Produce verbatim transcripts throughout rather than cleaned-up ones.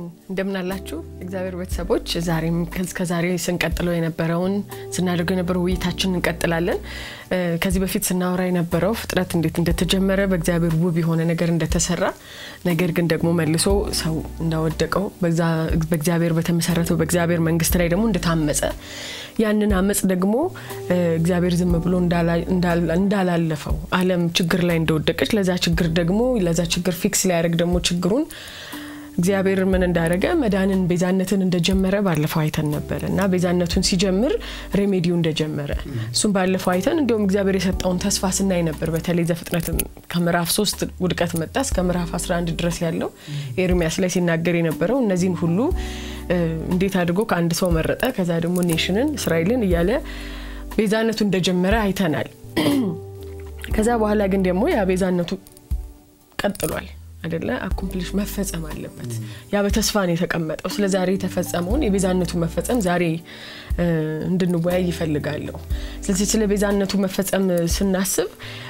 እንደምን አላችሁ እግዚአብሔር ቤተሰቦች ዛሬም ከዛሬ ስንቀጥለው የነበረውን ስናደርገው የነበረው ውይይታችንን እንቀጥላለን ከዚህ በፊት ስናወራ የነበረው ፍጥረት እንዴት እንደተጀመረ በእግዚአብሔር ውብ የሆነ ነገር እንደተሰራ ነገር ግን ደግሞ መልሶ ሰው እንዳወደቀው በዛ በእግዚአብሔር በተመሰረተው በእግዚአብሔር መንግስት ላይ ደግሞ እንደታመጸ ያንን አመጽ ደግሞ እግዚአብሔር ዝም ብሎ እንዳላለፈው ዓለም ችግር ላይ እንደወደቀች ለዛ ችግር ደግሞ ለዛ ችግር ፊክስ ሊያደርግ ደግሞ ችግሩን እግዚአብሔር ምን እንዳደረገ መዳንን ቤዛነትን እንደጀመረ ባለፈው አይተን ነበርና ቤዛነቱን ሲጀምር ሬሜዲው እንደጀመረ እሱም ባለፈው አይተን እንደውም እግዚአብሔር የሰጠውን ተስፋ ስናይ ነበር በተለይ ዘፍጥረት ከምዕራፍ ሶስት ውድቀት መጣ እስከ ምዕራፍ አስራ አንድ ድረስ ያለው ኤርሚያስ ላይ ሲናገር የነበረው እነዚህን ሁሉ እንዴት አድርጎ ከአንድ ሰው መረጠ ከዛ ደግሞ ኔሽንን እስራኤልን ይያለ ቤዛነቱ እንደጀመረ አይተናል ከዛ በኋላ ግን ደግሞ ያ ቤዛነቱ ቀጥሏል አይደለ አኮምፕሊሽ መፈጸም አለበት ያ በተስፋ ነው የተቀመጠው ስለዛሬ ተፈጸመውን የቤዛነቱ መፈጸም ዛሬ እንድንወያይ ይፈልጋለሁ ስለዚህ ስለ ቤዛነቱ መፈጸም ስናስብ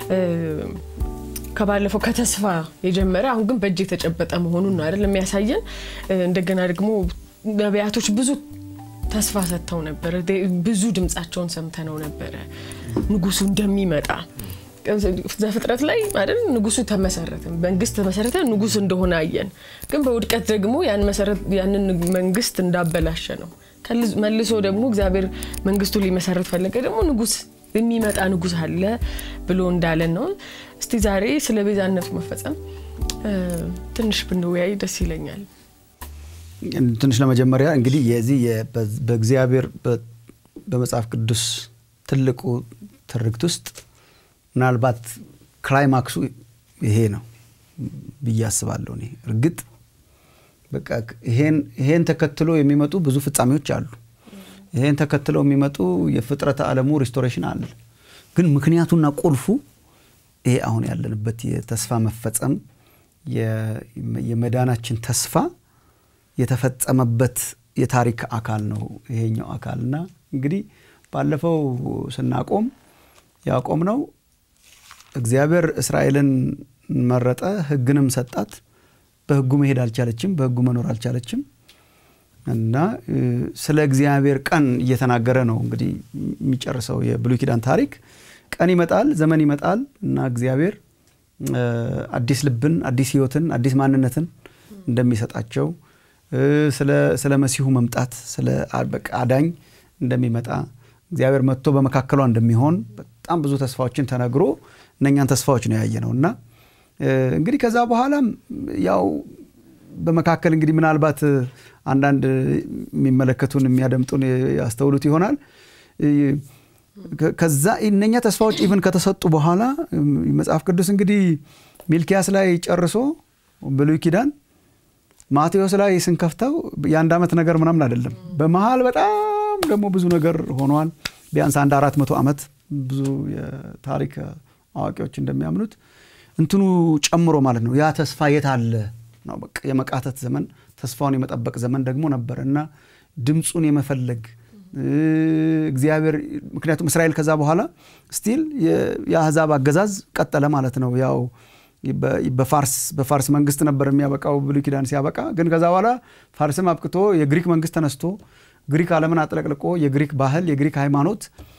ከባለፈው ከተስፋ የጀመረ አሁን ግን በእጅ የተጨበጠ መሆኑን ነው አይደል የሚያሳየን እንደገና ደግሞ ነቢያቶች ብዙ ተስፋ ሰጥተው ነበር ብዙ ድምጻቸውን ሰምተነው ነበር ንጉሱ እንደሚመጣ ዘፍጥረት ላይ አይደል ንጉሱ ተመሰረተ መንግስት ተመሰረተ ንጉስ እንደሆነ አየን ግን በውድቀት ደግሞ ያን መሰረት ያንን መንግስት እንዳበላሸ ነው መልሶ ደግሞ እግዚአብሔር መንግስቱ ሊመሰረት ፈለገ ደግሞ ንጉስ የሚመጣ ንጉስ አለ ብሎ እንዳለን ነው እስቲ ዛሬ ስለ ቤዛነቱ መፈጸም ትንሽ ብንወያይ ደስ ይለኛል ትንሽ ለመጀመሪያ እንግዲህ የዚህ በእግዚአብሔር በመጽሐፍ ቅዱስ ትልቁ ትርክት ውስጥ ምናልባት ክላይማክሱ ይሄ ነው ብያስባለሁ እኔ እርግጥ በቃ ይሄን ይሄን ተከትሎ የሚመጡ ብዙ ፍጻሜዎች አሉ ይሄን ተከትሎ የሚመጡ የፍጥረት ዓለሙ ሪስቶሬሽን አለ ግን ምክንያቱና ቁልፉ ይሄ አሁን ያለንበት የተስፋ መፈጸም የመዳናችን ተስፋ የተፈጸመበት የታሪክ አካል ነው ይሄኛው አካልና እንግዲህ ባለፈው ስናቆም ያቆም ነው እግዚአብሔር እስራኤልን መረጠ ህግንም ሰጣት በህጉ መሄድ አልቻለችም በህጉ መኖር አልቻለችም እና ስለ እግዚአብሔር ቀን እየተናገረ ነው እንግዲህ የሚጨርሰው የብሉይ ኪዳን ታሪክ ቀን ይመጣል ዘመን ይመጣል እና እግዚአብሔር አዲስ ልብን አዲስ ህይወትን አዲስ ማንነትን እንደሚሰጣቸው ስለ ስለ መሲሁ መምጣት ስለ በቃ አዳኝ እንደሚመጣ እግዚአብሔር መጥቶ በመካከሉ እንደሚሆን በጣም ብዙ ተስፋዎችን ተነግሮ እነኛን ተስፋዎች ነው ያየነውና እንግዲህ ከዛ በኋላ ያው በመካከል እንግዲህ ምናልባት አንዳንድ የሚመለከቱን የሚያደምጡን ያስተውሉት ይሆናል ከዛ እነኛ ተስፋዎች ኢቭን ከተሰጡ በኋላ መጽሐፍ ቅዱስ እንግዲህ ሚልኪያስ ላይ ጨርሶ ብሉይ ኪዳን ማቴዎስ ላይ ስንከፍተው ያንድ አመት ነገር ምናምን አይደለም በመሃል በጣም ደግሞ ብዙ ነገር ሆኗል ቢያንስ አንድ አራት መቶ አመት ብዙ የታሪክ አዋቂዎች እንደሚያምኑት እንትኑ ጨምሮ ማለት ነው ያ ተስፋ የት አለ ነው በቃ የመቃተት ዘመን ተስፋውን የመጠበቅ ዘመን ደግሞ ነበርና ድምጹን የመፈለግ እግዚአብሔር ምክንያቱም እስራኤል ከዛ በኋላ ስቲል የአሕዛብ አገዛዝ ቀጠለ ማለት ነው ያው በፋርስ በፋርስ መንግስት ነበር የሚያበቃው ብሉይ ኪዳን ሲያበቃ ግን ከዛ በኋላ ፋርስም አብቅቶ የግሪክ መንግስት ተነስቶ ግሪክ ዓለምን አጥለቅልቆ የግሪክ ባህል የግሪክ ሃይማኖት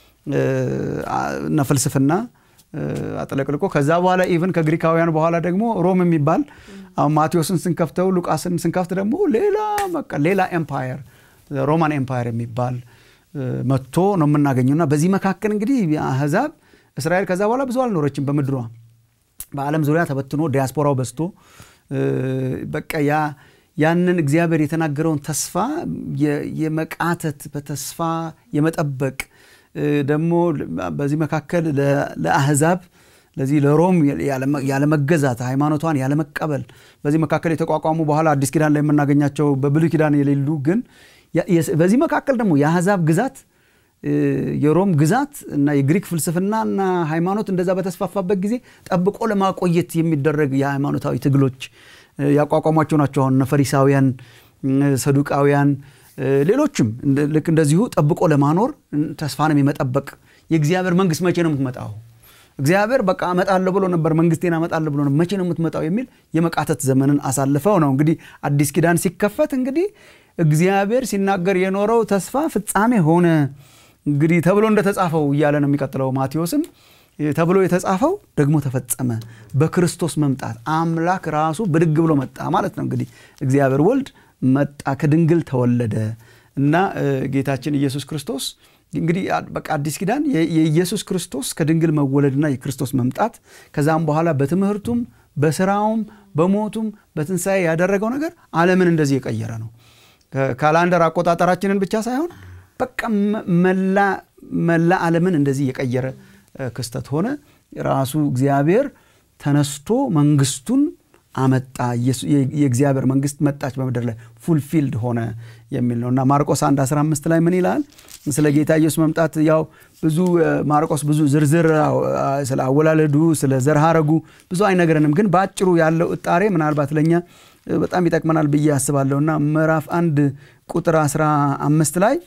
እና ፍልስፍና አጥለቅልቆ ከዛ በኋላ ኢቭን ከግሪካውያን በኋላ ደግሞ ሮም የሚባል አሁን ማቴዎስን ስንከፍተው ሉቃስን ስንከፍት ደግሞ ሌላ በቃ ሌላ ኤምፓየር ሮማን ኤምፓየር የሚባል መጥቶ ነው የምናገኘውና በዚህ መካከል እንግዲህ አሕዛብ እስራኤል ከዛ በኋላ ብዙ አልኖረችም በመድሯ በዓለም ዙሪያ ተበትኖ ዲያስፖራው በስቶ በቃ ያ ያንን እግዚአብሔር የተናገረውን ተስፋ የመቃተት በተስፋ የመጠበቅ ደግሞ በዚህ መካከል ለአሕዛብ ለዚህ ለሮም ያለ መገዛት ሃይማኖቷን ያለ መቀበል በዚህ መካከል የተቋቋሙ በኋላ አዲስ ኪዳን ላይ የምናገኛቸው በብሉይ ኪዳን የሌሉ ግን በዚህ መካከል ደግሞ የአሕዛብ ግዛት የሮም ግዛት እና የግሪክ ፍልስፍናና ሃይማኖት እንደዛ በተስፋፋበት ጊዜ ጠብቆ ለማቆየት የሚደረግ የሃይማኖታዊ ትግሎች ያቋቋሟቸው ናቸው አሁን ፈሪሳውያን ሰዱቃውያን ሌሎችም ልክ እንደዚሁ ጠብቆ ለማኖር ተስፋንም የመጠበቅ የእግዚአብሔር መንግስት መቼ ነው የምትመጣው እግዚአብሔር በቃ አመጣለሁ ብሎ ነበር መንግስቴን አመጣለሁ ብሎ ነበር መቼ ነው የምትመጣው የሚል የመቃተት ዘመንን አሳልፈው ነው እንግዲህ አዲስ ኪዳን ሲከፈት እንግዲህ እግዚአብሔር ሲናገር የኖረው ተስፋ ፍጻሜ ሆነ እንግዲህ ተብሎ እንደተጻፈው ይያለ ነው የሚቀጥለው ማቴዎስም ተብሎ የተጻፈው ደግሞ ተፈጸመ በክርስቶስ መምጣት አምላክ ራሱ በድግ ብሎ መጣ ማለት ነው እንግዲህ እግዚአብሔር ወልድ መጣ ከድንግል ተወለደ እና ጌታችን ኢየሱስ ክርስቶስ እንግዲህ በቃ አዲስ ኪዳን የኢየሱስ ክርስቶስ ከድንግል መወለድና የክርስቶስ መምጣት ከዛም በኋላ በትምህርቱም በስራውም በሞቱም በትንሳኤ ያደረገው ነገር ዓለምን እንደዚህ የቀየረ ነው ካላንደር አቆጣጣራችንን ብቻ ሳይሆን በቃ መላ መላ ዓለምን እንደዚህ የቀየረ ክስተት ሆነ ራሱ እግዚአብሔር ተነስቶ መንግስቱን አመጣ የእግዚአብሔር መንግስት መጣች በመድር ላይ ፉልፊልድ ሆነ የሚል ነውና ማርቆስ አንድ አስራ አምስት ላይ ምን ይላል ስለ ጌታ ኢየሱስ መምጣት ያው ብዙ ማርቆስ ብዙ ዝርዝር ስለ አወላለዱ ስለ ዘርሃረጉ ብዙ አይነገረንም ግን ባጭሩ ያለው እጣሬ ምናልባት ለኛ በጣም ይጠቅመናል ብዬ አስባለሁና ምዕራፍ አንድ ቁጥር አስራ አምስት ላይ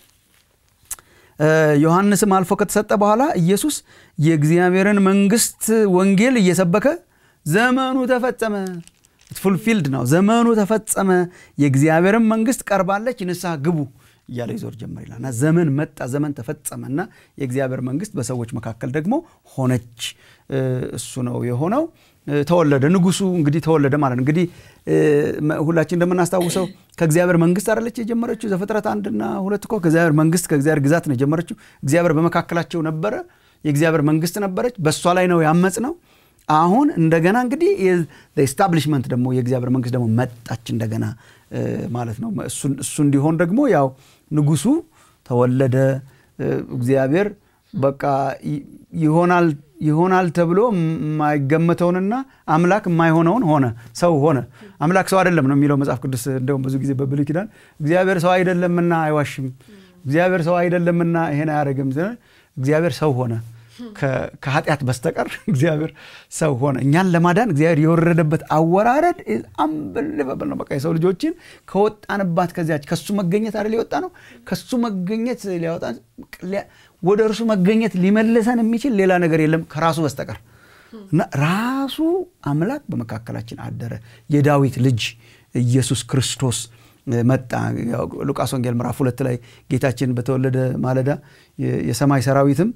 ዮሐንስም አልፎ ከተሰጠ በኋላ ኢየሱስ የእግዚአብሔርን መንግስት ወንጌል እየሰበከ ዘመኑ ተፈጸመ fulfilled ነው ዘመኑ ተፈጸመ የእግዚአብሔርን መንግስት ቀርባለች ንስሐ ግቡ እያለ ይዞር ጀመር ይላልና ዘመን መጣ ዘመን ተፈጸመና የእግዚአብሔር መንግስት በሰዎች መካከል ደግሞ ሆነች እሱ ነው የሆነው ተወለደ ንጉሱ እንግዲህ ተወለደ ማለት ነው እንግዲህ ሁላችን እንደምናስተዋውሰው ከእግዚአብሔር መንግስት አይደለች የጀመረችው ዘፍጥረት አንድ እና ሁለት እኮ ከእግዚአብሔር መንግስት ከእግዚአብሔር ግዛት ነው የጀመረችው እግዚአብሔር በመካከላቸው ነበረ የእግዚአብሔር መንግስት ነበረች በሷ ላይ ነው ያመጽ ነው አሁን እንደገና እንግዲህ the establishment ደግሞ የእግዚአብሔር መንግስት ደግሞ መጣች እንደገና ማለት ነው እሱ እሱ እንዲሆን ደግሞ ያው ንጉሱ ተወለደ እግዚአብሔር በቃ ይሆናል ይሆናል ተብሎ ማይገመተውንና አምላክ ማይሆነውን ሆነ ሰው ሆነ አምላክ ሰው አይደለም ነው የሚለው መጽሐፍ ቅዱስ እንደውም ብዙ ጊዜ በብሉይ ኪዳን እግዚአብሔር ሰው አይደለምና አይዋሽም እግዚአብሔር ሰው አይደለምና ይሄን አያረግም እግዚአብሔር ሰው ሆነ ከኃጢአት በስተቀር እግዚአብሔር ሰው ሆነ እኛን ለማዳን እግዚአብሔር የወረደበት አወራረድ unbelievable ነው በቃ የሰው ልጆችን ከወጣንባት ከዚያች ከሱ መገኘት አይደል የወጣ ነው ከሱ መገኘት ሊያወጣ ወደ እርሱ መገኘት ሊመልሰን የሚችል ሌላ ነገር የለም ከራሱ በስተቀር እና ራሱ አምላክ በመካከላችን አደረ የዳዊት ልጅ ኢየሱስ ክርስቶስ መጣ ሉቃስ ወንጌል ምዕራፍ ሁለት ላይ ጌታችን በተወለደ ማለዳ የሰማይ ሰራዊትም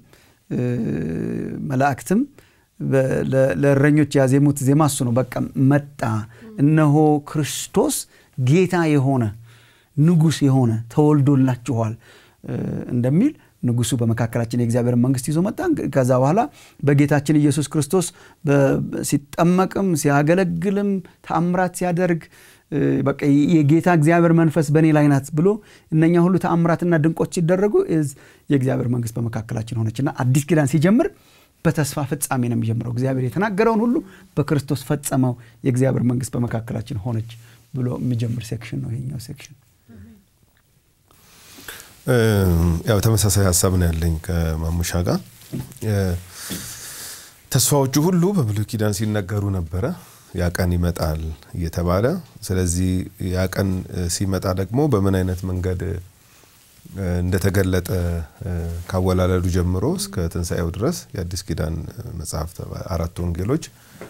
መላእክትም ለእረኞች ያዜሙት ዜማ እሱ ነው በቃ መጣ እነሆ ክርስቶስ ጌታ የሆነ ንጉስ የሆነ ተወልዶላችኋል እንደሚል ንጉሱ በመካከላችን የእግዚአብሔር መንግስት ይዞ መጣ ከዛ በኋላ በጌታችን ኢየሱስ ክርስቶስ ሲጠመቅም ሲያገለግልም ተአምራት ሲያደርግ በቃ የጌታ እግዚአብሔር መንፈስ በኔ ላይ ናት ብሎ እነኛ ሁሉ ተአምራትና ድንቆች ሲደረጉ የእግዚአብሔር መንግስት በመካከላችን ሆነችና አዲስ ኪዳን ሲጀምር በተስፋ ፍጻሜ ነው የሚጀምረው እግዚአብሔር የተናገረውን ሁሉ በክርስቶስ ፈጸመው የእግዚአብሔር መንግስት በመካከላችን ሆነች ብሎ የሚጀምር ሴክሽን ነው ይሄኛው ሴክሽን ያው ተመሳሳይ ሐሳብ ነው ያለኝ ከማሙሻ ጋር ተስፋዎቹ ሁሉ በብሉይ ኪዳን ሲነገሩ ነበር ያ ቀን ይመጣል እየተባለ ስለዚህ ያ ቀን ሲመጣ ደግሞ በምን አይነት መንገድ እንደተገለጠ ካወላለዱ ጀምሮ እስከ ትንሳኤው ድረስ የአዲስ ኪዳን መጽሐፍ አራት ወንጌሎች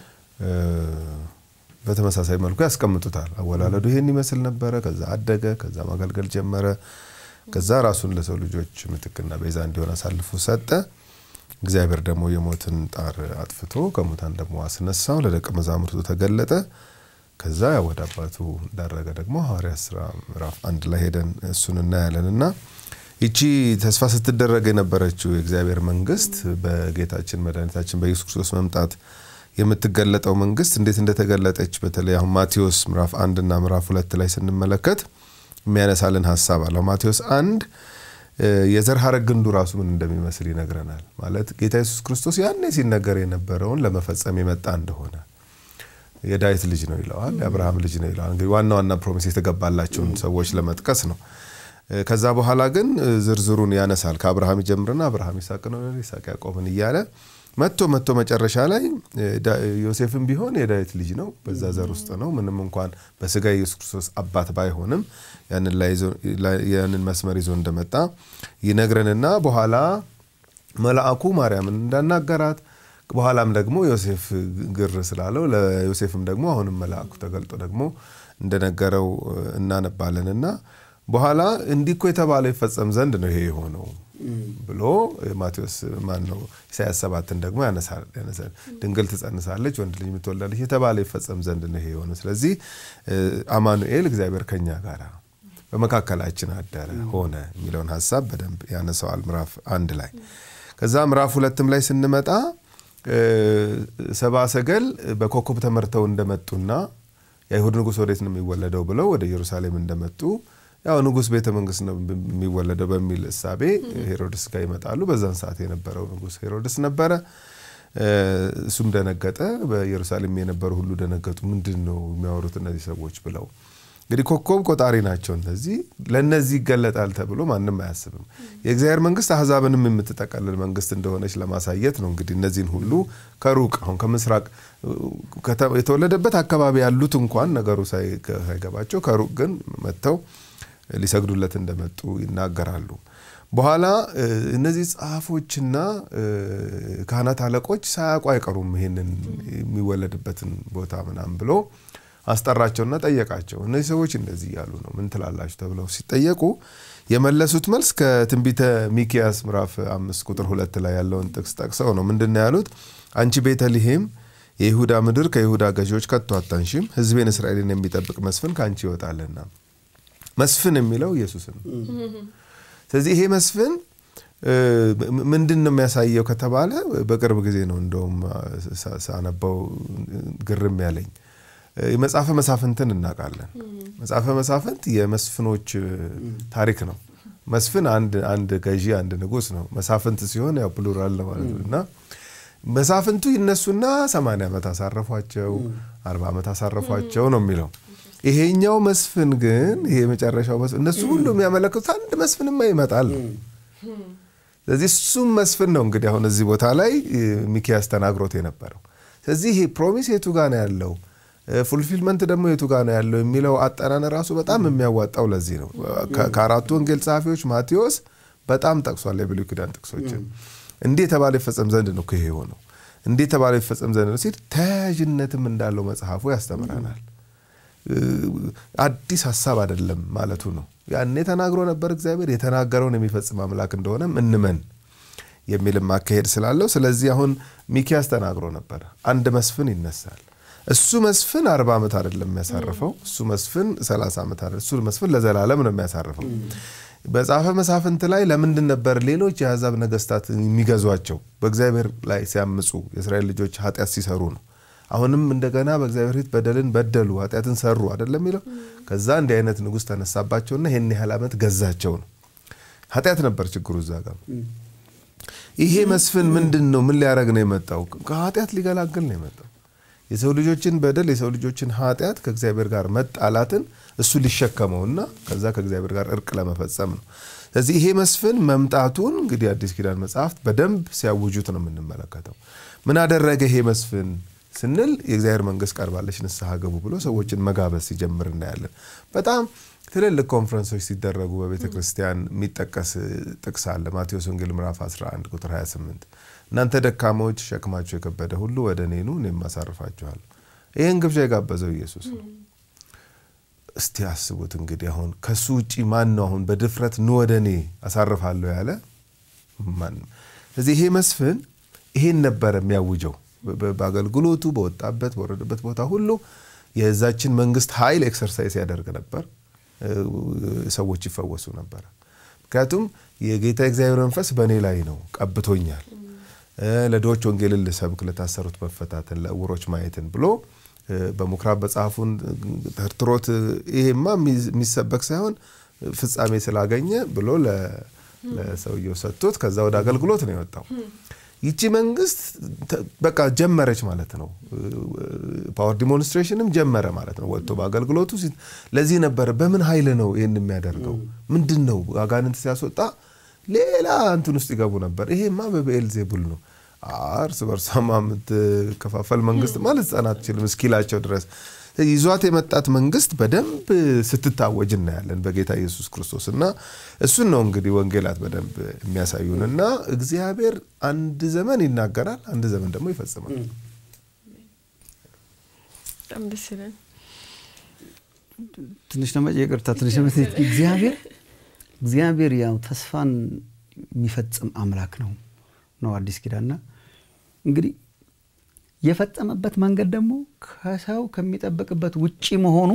በተመሳሳይ መልኩ ያስቀምጡታል አወላለዱ ይሄን ይመስል ነበር ከዛ አደገ ከዛ ማገልገል ጀመረ ከዛ ራሱን ለሰው ልጆች ምትክና ቤዛ እንዲሆን አሳልፎ ሰጠ እግዚአብሔር ደግሞ የሞትን ጣር አጥፍቶ ከሙታን ደግሞ አስነሳው ለደቀ መዛሙርቱ ተገለጠ ከዛ ወደ አባቱ ዳረገ ደግሞ ሐዋርያት ሥራ ምዕራፍ አንድ ላይ ሄደን እሱን እናያለንና እቺ ተስፋ ስትደረግ የነበረችው የእግዚአብሔር መንግስት በጌታችን መድኃኒታችን በኢየሱስ ክርስቶስ መምጣት የምትገለጠው መንግስት እንዴት እንደተገለጠች በተለይ አሁን ማቴዎስ ምዕራፍ አንድ እና ምዕራፍ ሁለት ላይ ስንመለከት የሚያነሳልን ሐሳብ አለ ማቴዎስ አንድ የዘር ሐረግ ግንዱ ራሱ ምን እንደሚመስል ይነግረናል ማለት ጌታ ኢየሱስ ክርስቶስ ያኔ ሲነገር የነበረውን ለመፈጸም የመጣ እንደሆነ የዳዊት ልጅ ነው ይላል የአብርሃም ልጅ ነው ይላል እንግዲህ ዋና ዋና ፕሮሚስ የተገባላቸውን ሰዎች ለመጥቀስ ነው ከዛ በኋላ ግን ዝርዝሩን ያነሳል ከአብርሃም ጀምርና አብርሃም ይስሐቅ ነው ይስሐቅ ያዕቆብን ይያለ መጥቶ መጥቶ መጨረሻ ላይ ዮሴፍም ቢሆን የዳዊት ልጅ ነው በዛ ዘር ውስጥ ነው ምንም እንኳን በስጋ ኢየሱስ ክርስቶስ አባት ባይሆንም ያንን ላይ ያንን መስመር ይዞ እንደመጣ ይነግረንና በኋላ መልአኩ ማርያምን እንዳናገራት በኋላም ደግሞ ዮሴፍ ግር ስላለው ለዮሴፍም ደግሞ አሁንም መልአኩ ተገልጦ ደግሞ እንደነገረው እናነባለንና በኋላ እንዲኮ የተባለው ይፈጸም ዘንድ ነው ይሄ የሆነው ብሎ ማቴዎስ ማን ነው ኢሳይያስ ሰባትን ደግሞ ያነሳል ያነሳል ድንግል ትጸንሳለች ወንድ ልጅ ምትወልዳለች የተባለው ይፈጸም ዘንድ ነው ይሄ የሆነው ስለዚህ አማኑኤል እግዚአብሔር ከኛ ጋር በመካከላችን አደረ ሆነ የሚለውን ሐሳብ በደንብ ያነሳዋል ምዕራፍ አንድ ላይ ከዛ ምዕራፍ ሁለትም ላይ ስንመጣ ሰባ ሰገል በኮከብ ተመርተው እንደመጡና የይሁድ ንጉስ ወዴት ነው የሚወለደው ብለው ወደ ኢየሩሳሌም እንደመጡ ያው ንጉስ ቤተ መንግስት ነው የሚወለደው በሚል እሳቤ ሄሮድስ ጋር ይመጣሉ በዛን ሰዓት የነበረው ንጉስ ሄሮድስ ነበረ እሱም ደነገጠ በኢየሩሳሌም የነበሩ ሁሉ ደነገጡ ምንድነው የሚያወሩት እነዚህ ሰዎች ብለው እንግዲህ ኮከብ ቆጣሪ ናቸው እንደዚህ ለነዚህ ይገለጣል ተብሎ ማንንም አያስብም የእግዚአብሔር መንግስት አህዛብንም የምትጠቀልል መንግስት እንደሆነች ለማሳየት ነው እንግዲህ እነዚህን ሁሉ ከሩቅ አሁን ከምስራቅ የተወለደበት አካባቢ ያሉት እንኳን ነገሩ ሳይገባቸው ከሩቅ ግን መተው ሊሰግዱለት እንደመጡ ይናገራሉ በኋላ እነዚህ ጻፎችና ካህናት አለቆች ሳያውቁ አይቀሩም ይሄንን የሚወለድበትን ቦታ ምናምን ብሎ አስጠራቸውና ጠየቃቸው እነዚህ ሰዎች እንደዚህ ያሉ ነው ምን ትላላችሁ ተብለው ሲጠየቁ የመለሱት መልስ ከትንቢተ ሚክያስ ምዕራፍ አምስት ቁጥር ሁለት ላይ ያለውን ጥቅስ ጠቅሰው ነው ምንድነው ያሉት አንቺ ቤተልሔም የይሁዳ ምድር ከይሁዳ ገዢዎች ከቶ አታንሺም ሕዝቤን እስራኤልን የሚጠብቅ መስፍን ካንቺ ይወጣልና መስፍን የሚለው ኢየሱስ ነው ስለዚህ ይሄ መስፍን ምንድነው የሚያሳየው ከተባለ በቅርብ ጊዜ ነው እንደውም ሳነበው ግርም ያለኝ የመጽሐፍ መሳፍንትን እናቃለን መጽሐፍ መሳፍንት የመስፍኖች ታሪክ ነው መስፍን አንድ አንድ ገዢ አንድ ንጉስ ነው መሳፍንት ሲሆን ያው ፕሉራል ነው ማለትና መሳፍንቱ ይነሱና ሰማንያ ዓመት አሳረፏቸው አርባ ዓመት አሳረፏቸው ነው የሚለው ይሄኛው መስፍን ግን ይሄ መጨረሻው መስፍን እነሱ ሁሉ የሚያመለክቱት አንድ መስፍንማ ይመጣል ስለዚህ እሱም መስፍን ነው እንግዲህ አሁን እዚህ ቦታ ላይ ሚክያስ ተናግሮት የነበረው ስለዚህ ይሄ ፕሮሚስ የቱ ጋር ነው ያለው ፉልፊልመንት ደግሞ የቱ ጋር ነው ያለው የሚለው አጠራነ ራሱ በጣም የሚያዋጣው ለዚህ ነው ከአራቱ ወንጌል ጻፊዎች ማቴዎስ በጣም ጠቅሷል የብሉይ ኪዳን ጥቅሶችን እንዴት ተባለ ይፈጸም ዘንድ ነው ከሄ ሆኖ እንዴት ተባለ ይፈጸም ዘንድ ነው ሲል ተያያዥነትም እንዳለው መጽሐፉ ያስተምራናል አዲስ ሐሳብ አይደለም ማለቱ ነው ያኔ ተናግሮ ነበር እግዚአብሔር የተናገረውን የሚፈጽም አምላክ እንደሆነ እንመን የሚልም አካሄድ ስላለው ስለዚህ አሁን ሚክያስ ተናግሮ ነበር አንድ መስፍን ይነሳል እሱ መስፍን አርባ ዓመት አይደለም የሚያሳርፈው እሱ መስፍን ሰላሳ ዓመት አይደለም እሱ መስፍን ለዘላለም ነው የሚያሳርፈው በመጽሐፈ መሳፍንት ላይ ለምንድን ነበር ሌሎች የአሕዛብ ነገስታት የሚገዟቸው በእግዚአብሔር ላይ ሲያምጹ የእስራኤል ልጆች ኃጢአት ሲሰሩ ነው አሁንም እንደገና በእግዚአብሔር ፊት በደልን በደሉ ኃጢአትን ሰሩ አይደለም የሚለው ከዛ እንዲህ አይነት ንጉስ ተነሳባቸውና ይሄን ያህል ዓመት ገዛቸው ነው ኃጢአት ነበር ችግሩ እዛ ጋር ይሄ መስፍን ምንድነው ምን ሊያረግ ነው የመጣው ከኃጢአት ሊገላግል ነው የመጣው የሰው ልጆችን በደል የሰው ልጆችን ኃጢአት ከእግዚአብሔር ጋር መጣላትን እሱ ሊሸከመውና ከዛ ከእግዚአብሔር ጋር እርቅ ለመፈጸም ነው ስለዚህ ይሄ መስፍን መምጣቱን እንግዲህ አዲስ ኪዳን መጽሐፍት በደንብ ሲያውጁት ነው የምንመለከተው ምን አደረገ ይሄ መስፍን ስንል የእግዚአብሔር መንግስት ቀርባለች ንስሐ ገቡ ብሎ ሰዎችን መጋበዝ ሲጀምር እናያለን በጣም ትልልቅ ኮንፈረንሶች ሲደረጉ በቤተ ክርስቲያን የሚጠቀስ ጥቅስ አለ ማቴዎስ ወንጌል ምዕራፍ አስራ አንድ ቁጥር ሃያ ስምንት እናንተ ደካሞች ሸክማችሁ የከበደ ሁሉ ወደ እኔ ኑ እኔም አሳርፋችኋለሁ ይሄን ግብዣ የጋበዘው ኢየሱስ ነው እስቲ አስቡት እንግዲህ አሁን ከሱ ውጪ ማን ነው አሁን በድፍረት ኑ ወደ እኔ አሳርፋለሁ ያለ ማን ስለዚህ ይሄ መስፍን ይሄን ነበር የሚያውጀው በአገልግሎቱ በወጣበት በወረደበት ቦታ ሁሉ የዛችን መንግስት ኃይል ኤክሰርሳይዝ ያደርግ ነበር ሰዎች ይፈወሱ ነበር ምክንያቱም የጌታ እግዚአብሔር መንፈስ በእኔ ላይ ነው ቀብቶኛል ለዶች ወንጌልን ልሰብክ ለታሰሩት መፈታትን ለዕውሮች ማየትን ብሎ በመክራብ በጻፉን ተርትሮት ይሄማ የሚሰበክ ሳይሆን ፍጻሜ ስላገኘ ብሎ ለሰውየው ሰጥቶት ከዛ ወደ አገልግሎት ነው የወጣው ይቺ መንግስት በቃ ጀመረች ማለት ነው ፓወር ዲሞንስትሬሽንም ጀመረ ማለት ነው ወጥቶ በአገልግሎቱ ለዚህ ነበር በምን ኃይል ነው ይሄን የሚያደርገው ምንድነው አጋንንት ሲያስወጣ ሌላ እንትን ውስጥ ይገቡ ነበር ይሄማ በቤልዜቡል ነው አርስ በርሳማም ተከፋፈል መንግስት ማለት ጻናት ይችላል እስኪላቸው ድረስ ይዟት የመጣት መንግስት በደንብ ስትታወጅ እናያለን በጌታ ኢየሱስ ክርስቶስና እሱን ነው እንግዲህ ወንጌላት በደንብ የሚያሳዩንና እግዚአብሔር አንድ ዘመን ይናገራል አንድ ዘመን ደግሞ ይፈጽማል በጣም ደስ ይላል ትንሽ ነው የቅርታ ትንሽ ነው እግዚአብሔር እግዚአብሔር ያው ተስፋን የሚፈጽም አምላክ ነው ነው አዲስ ኪዳንና እንግዲህ የፈጸመበት መንገድ ደግሞ ከሰው ከሚጠበቅበት ውጪ መሆኑ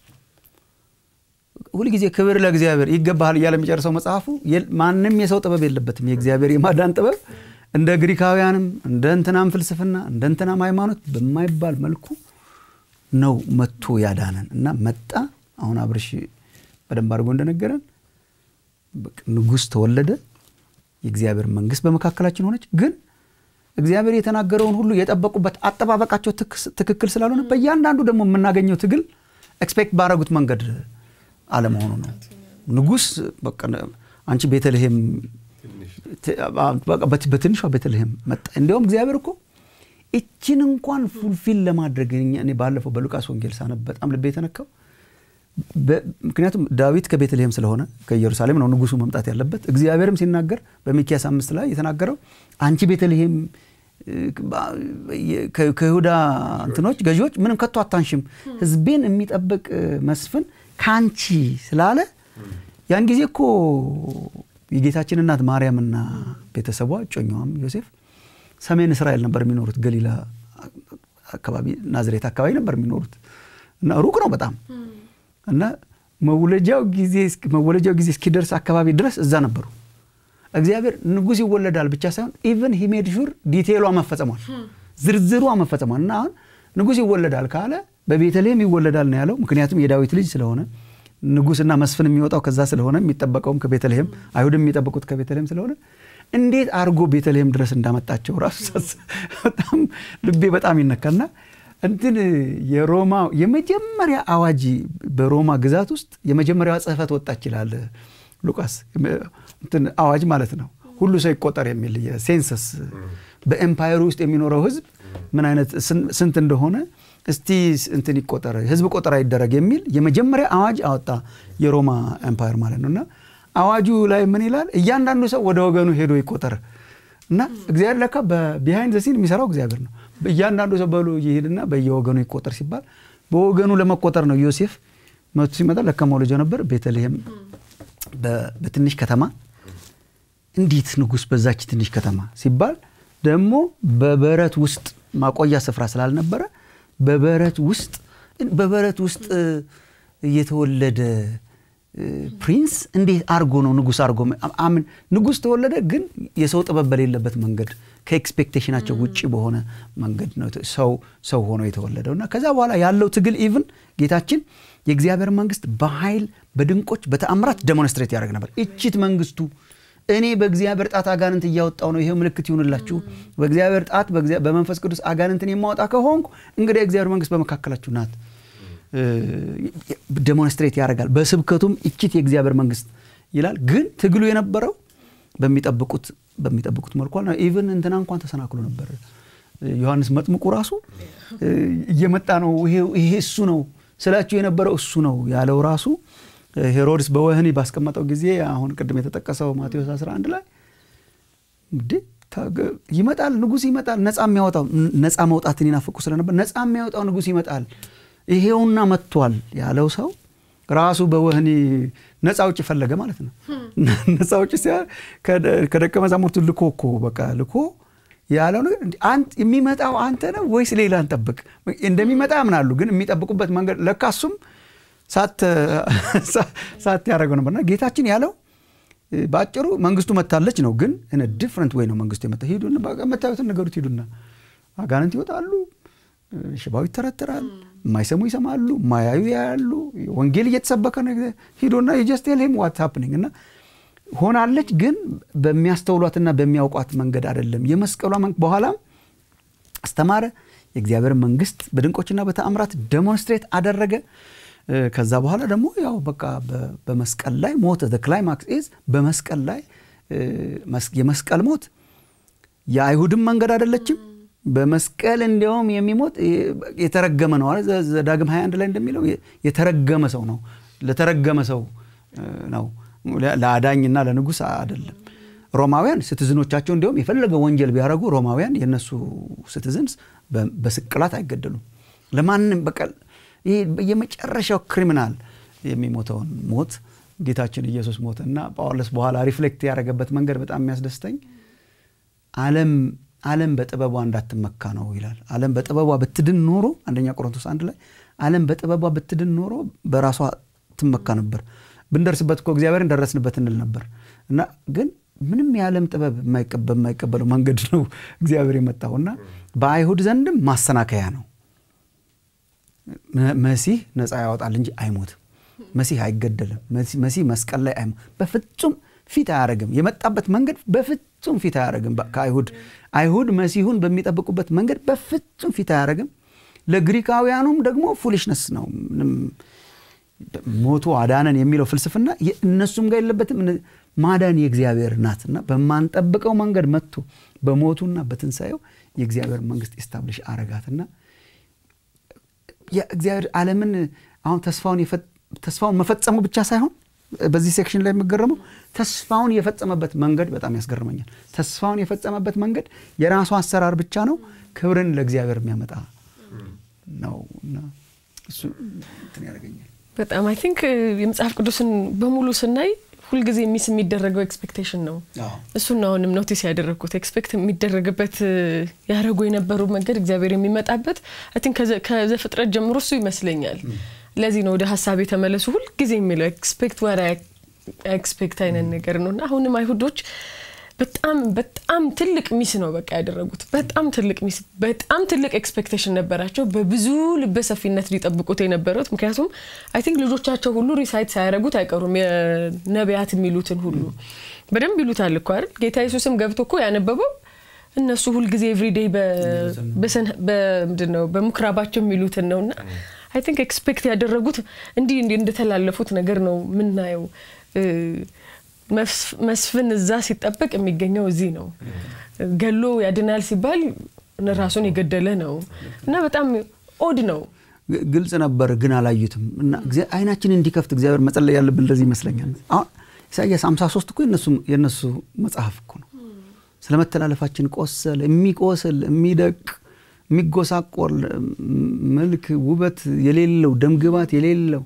ሁሉ ጊዜ ክብር ለእግዚአብሔር ይገባል ይያለ የሚጨርሰው መጽሐፉ ማንንም የሰው ጥበብ የለበትም የእግዚአብሔር የማዳን ጥበብ እንደ ግሪካውያንም እንደ እንትናም ፍልስፍና እንደ እንትናም ሃይማኖት በማይባል መልኩ ነው መጥቶ ያዳነን እና መጣ አሁን አብርሽ በደንብ አድርጎ እንደነገረን ንጉስ ተወለደ የእግዚአብሔር መንግስት በመካከላችን ሆነች ግን እግዚአብሔር የተናገረውን ሁሉ የጠበቁበት አጠባበቃቸው ትክክል ስላልሆነ በእያንዳንዱ ደግሞ የምናገኘው ትግል ኤክስፔክት ባረጉት መንገድ አለመሆኑ ነው ንጉስ በቃ አንቺ ቤተልሔም በትንሿ ቤተልሔም መጣ እንደውም እግዚአብሔር እኮ እቺን እንኳን ፉልፊል ለማድረግ እኔ ባለፈው በሉቃስ ወንጌል ሳነብ በጣም ልቤ ተነካው ምክንያቱም ዳዊት ከቤተልሔም ስለሆነ ከኢየሩሳሌም ነው ንጉሱ መምጣት ያለበት እግዚአብሔርም ሲናገር በሚክያስ አምስት ላይ የተናገረው አንቺ ቤተልሔም ከይሁዳ እንትኖች ገዢዎች ምንም ከቶ አታንሽም ህዝቤን የሚጠብቅ መስፍን ካንቺ ስላለ ያን ጊዜ እኮ የጌታችን እናት ማርያምና ቤተሰቧ ጮኛዋም ዮሴፍ ሰሜን እስራኤል ነበር የሚኖሩት ገሊላ አካባቢ ናዝሬት አካባቢ ነበር የሚኖሩት እና ሩቅ ነው በጣም እና መወለጃው ጊዜ መወለጃው ጊዜ እስኪደርስ አካባቢ ድረስ እዛ ነበሩ እግዚአብሔር ንጉስ ይወለዳል ብቻ ሳይሆን ኢቭን ሂ ሜድ ሹር ዲቴይሉ አመፈጸሟል ዝርዝሩ አመፈጸሟል እና አሁን ንጉስ ይወለዳል ካለ በቤተልሔም ይወለዳል ነው ያለው ምክንያቱም የዳዊት ልጅ ስለሆነ ንጉስና መስፍን የሚወጣው ከዛ ስለሆነ የሚጠበቀውም ከቤተልሔም አይሁድም የሚጠበቁት ከቤተልሔም ስለሆነ እንዴት አርጎ ቤተልሔም ድረስ እንዳመጣቸው ራሱ በጣም ልቤ በጣም ይነካና እንትን የሮማ የመጀመሪያ አዋጂ በሮማ ግዛት ውስጥ የመጀመሪያው ጽሕፈት ወጣች ይላል ሉቃስ እንትን አዋጅ ማለት ነው ሁሉ ሰው ይቆጠር የሚል የሴንሰስ በኤምፓየሩ ውስጥ የሚኖረው ህዝብ ምን አይነት ስንት እንደሆነ እስቲ እንትን ይቆጠር ህዝብ ቆጠራ ይደረግ የሚል የመጀመሪያ አዋጅ አወጣ የሮማ ኤምፓየር ማለት ነውና አዋጁ ላይ ምን ይላል እያንዳንዱ ሰው ወደ ወገኑ ሄዶ ይቆጠር እና እግዚአብሔር ለካ በቢሃይንድ ዘ ሲን የሚሰራው እግዚአብሔር ነው በእያንዳንዱ ሰው በሉ ይሄድና በየወገኑ ይቆጠር ሲባል በወገኑ ለመቆጠር ነው ዮሴፍ መጥቶ ሲመጣ ለካ መውለጃው ነበር ቤተልሔም በትንሽ ከተማ እንዴት ንጉስ በዛች ትንሽ ከተማ ሲባል ደግሞ በበረት ውስጥ ማቆያ ስፍራ ስላልነበረ በበረት ውስጥ በበረት ውስጥ የተወለደ ፕሪንስ እንዴት አርጎ ነው ንጉስ አርጎ አምን ንጉስ ተወለደ ግን የሰው ጥበብ በሌለበት መንገድ ከኤክስፔክቴሽናቸው ውጪ በሆነ መንገድ ነው ሰው ሰው ሆኖ የተወለደውና ከዛ በኋላ ያለው ትግል ኢቭን ጌታችን የእግዚአብሔር መንግስት በኃይል በድንቆች በተአምራት ዴሞንስትሬት ያደርግ ነበር እቺት መንግስቱ እኔ በእግዚአብሔር ጣት አጋንንት ያወጣው ነው ይሄ ምልክት ይሁንላችሁ በእግዚአብሔር ጣት በመንፈስ ቅዱስ አጋንንትን የማወጣ ከሆንኩ እንግዲህ የእግዚአብሔር መንግስት በመካከላችሁ ናት ዴሞንስትሬት ያደርጋል በስብከቱም እቺት የእግዚአብሔር መንግስት ይላል ግን ትግሉ የነበረው በሚጠብቁት በሚጠብቁት መልኩ ነው ኢቭን እንትና እንኳን ተሰናክሎ ነበር ዮሐንስ መጥምቁ ራሱ እየመጣ ነው ይሄ ይሄ እሱ ነው ስላችሁ የነበረው እሱ ነው ያለው ራሱ ሄሮድስ በወህኒ ባስቀመጠው ጊዜ አሁን ቀደም የተጠቀሰው ማቴዎስ አስራ አንድ ላይ እንዴ ይመጣል ንጉስ ይመጣል ነፃ የሚያወጣው ነፃ መውጣትን ይናፍቁ ስለነበር ነፃ የሚያወጣው ንጉስ ይመጣል ይሄውና መጥቷል ያለው ሰው ራሱ በወህኒ ነፃውጭ ፈለገ ማለት ነው ነፃውጭ ሲያ ከደቀ መዛሙርቱ ልኮኮ በቃ ልኮ ያለው አንተ የሚመጣው አንተ ነው ወይስ ሌላ አንጠብቅ እንደሚመጣ ያምናሉ ግን የሚጠብቁበት መንገድ ለካሱም ሳት ሳት ያረጋው ነበርና ጌታችን ያለው ባጭሩ መንግስቱ መታለች ነው ግን እነ ዲፈረንት ወይ ነው መንግስቱ የመጣ ሄዱና በቃ መታየቱን ነገሩት ሄዱና አጋንንት ይወጣሉ ሽባው ይተረተራል ማይሰሙ ይሰማሉ ማያዩ ያያሉ ወንጌል እየተሰበከ ነው ሄዱና you tell him what's happening እና ሆናለች ግን በሚያስተውሏትና በሚያውቋት መንገድ አይደለም የመስቀሏ መንገድ በኋላም አስተማረ የእግዚአብሔር መንግስት በድንቆችና በተአምራት ዴሞንስትሬት አደረገ ከዛ በኋላ ደግሞ ያው በቃ በመስቀል ላይ ሞተ the climax is በመስቀል ላይ የመስቀል ሞት የአይሁድም መንገድ አይደለችም በመስቀል እንደውም የሚሞት የተረገመ ነው አይደል ዘዳግም ሃያ አንድ ላይ እንደሚለው የተረገመ ሰው ነው ለተረገመ ሰው ነው ለአዳኝና ለንጉስ አይደለም ሮማውያን ሲቲዝኖቻቸው እንደውም የፈለገ ወንጀል ቢያረጉ ሮማውያን የነሱ ሲቲዝንስ በስቅላት አይገደሉም ለማንንም በቀል ይሄ የመጨረሻው ክሪሚናል የሚሞተው ሞት ጌታችን ኢየሱስ ሞተና ጳውሎስ በኋላ ሪፍሌክት ያደረገበት መንገድ በጣም የሚያስደስተኝ ዓለም ዓለም በጥበቧ እንዳትመካ ነው ይላል ዓለም በጥበቧ በትድን ኖሮ አንደኛ ቆሮንቶስ አንድ ላይ ዓለም በጥበቧ በትድን ኖሮ በራሷ ትመካ ነበር ብንደርስበት እኮ እግዚአብሔርን ደረስንበት እንል ነበር እና ግን ምንም የዓለም ጥበብ የማይቀበል የማይቀበለው መንገድ ነው እግዚአብሔር የመጣውና በአይሁድ ዘንድም ማሰናከያ ነው መሲህ ነፃ ያወጣል እንጂ አይሞትም መሲህ አይገደልም መሲህ መስቀል ላይ አይሞት በፍጹም ፊት አያረግም የመጣበት መንገድ በፍጹም ፊት አያረግም ከአይሁድ አይሁድ መሲሁን በሚጠብቁበት መንገድ በፍጹም ፊት አያረግም ለግሪካውያኑም ደግሞ ፉሊሽነስ ነው ሞቱ አዳነን የሚለው ፍልስፍና እነሱም ጋር የለበትም ማዳን የእግዚአብሔር ናትና በማንጠብቀው መንገድ መጥቶ በሞቱና በትንሳኤው የእግዚአብሔር መንግስት ኢስታብሊሽ አረጋትና የእግዚአብሔር ዓለምን አሁን ተስፋውን ተስፋውን መፈጸሙ ብቻ ሳይሆን በዚህ ሴክሽን ላይ መገረመው ተስፋውን የፈጸመበት መንገድ በጣም ያስገርመኛል ተስፋውን የፈጸመበት መንገድ የራሱ አሰራር ብቻ ነው ክብርን ለእግዚአብሔር የሚያመጣ ነውና እሱ እንትን ያደርገኛል በጣም አይ ቲንክ የመጽሐፍ ቅዱስን በሙሉ ስናይ ሁሉ ጊዜ ሚስ የሚደረገው ኤክስፔክቴሽን ነው እሱ ነው አሁንም ኖቲስ ያደረኩት ኤክስፔክት የሚደረግበት ያረጉ የነበሩ መንገድ እግዚአብሔር የሚመጣበት አይ ቲንክ ከዘፍጥረት ጀምሮ እሱ ይመስለኛል ለዚህ ነው ወደ ሐሳብ የተመለሱ ሁሉ ጊዜ የሚለው ኤክስፔክት what I expect አይነት ነገር ነውና አሁንም አይሁዶች በጣም በጣም ትልቅ ሚስ ነው በቃ ያደረጉት በጣም ትልቅ ሚስ በጣም ትልቅ ኤክስፔክቴሽን ነበራቸው በብዙ ልበሰፊነት ሊጠብቁት የነበሩት ምክንያቱም አይ ቲንክ ልጆቻቸው ሁሉ ሪሳይት ሳያረጉት አይቀሩም የነቢያት የሚሉትን ሁሉ በደንብ ይሉታል እኮ አይደል ጌታ ኢየሱስም ገብቶ እኮ ያነበበው እነሱ ሁሉ ጊዜ ኤቭሪ ዴይ በሰን በምንድነው በምክራባቸው የሚሉትን ነውና I think expect ያደረጉት እንዲ እንዲ እንደተላለፉት ነገር ነው ምናየው መስፍን እዛ ሲጠበቅ የሚገኘው እዚህ ነው ገሎ ያድናል ሲባል ራሱን ይገደለ ነው እና በጣም ኦድ ነው ግልጽ ነበር ግን አላዩትም እና አይናችን እንዲከፍት እግዚአብሔር መጸለይ ያለብን ለዚህ ይመስለኛል አሁን ኢሳይያስ ሃምሳ ሶስት እኮ የነሱ የነሱ መጽሐፍ እኮ ነው ስለመተላለፋችን ቆሰለ የሚቆስል የሚደቅ የሚጎሳቆል መልክ ውበት የሌለው ደምግባት የሌለው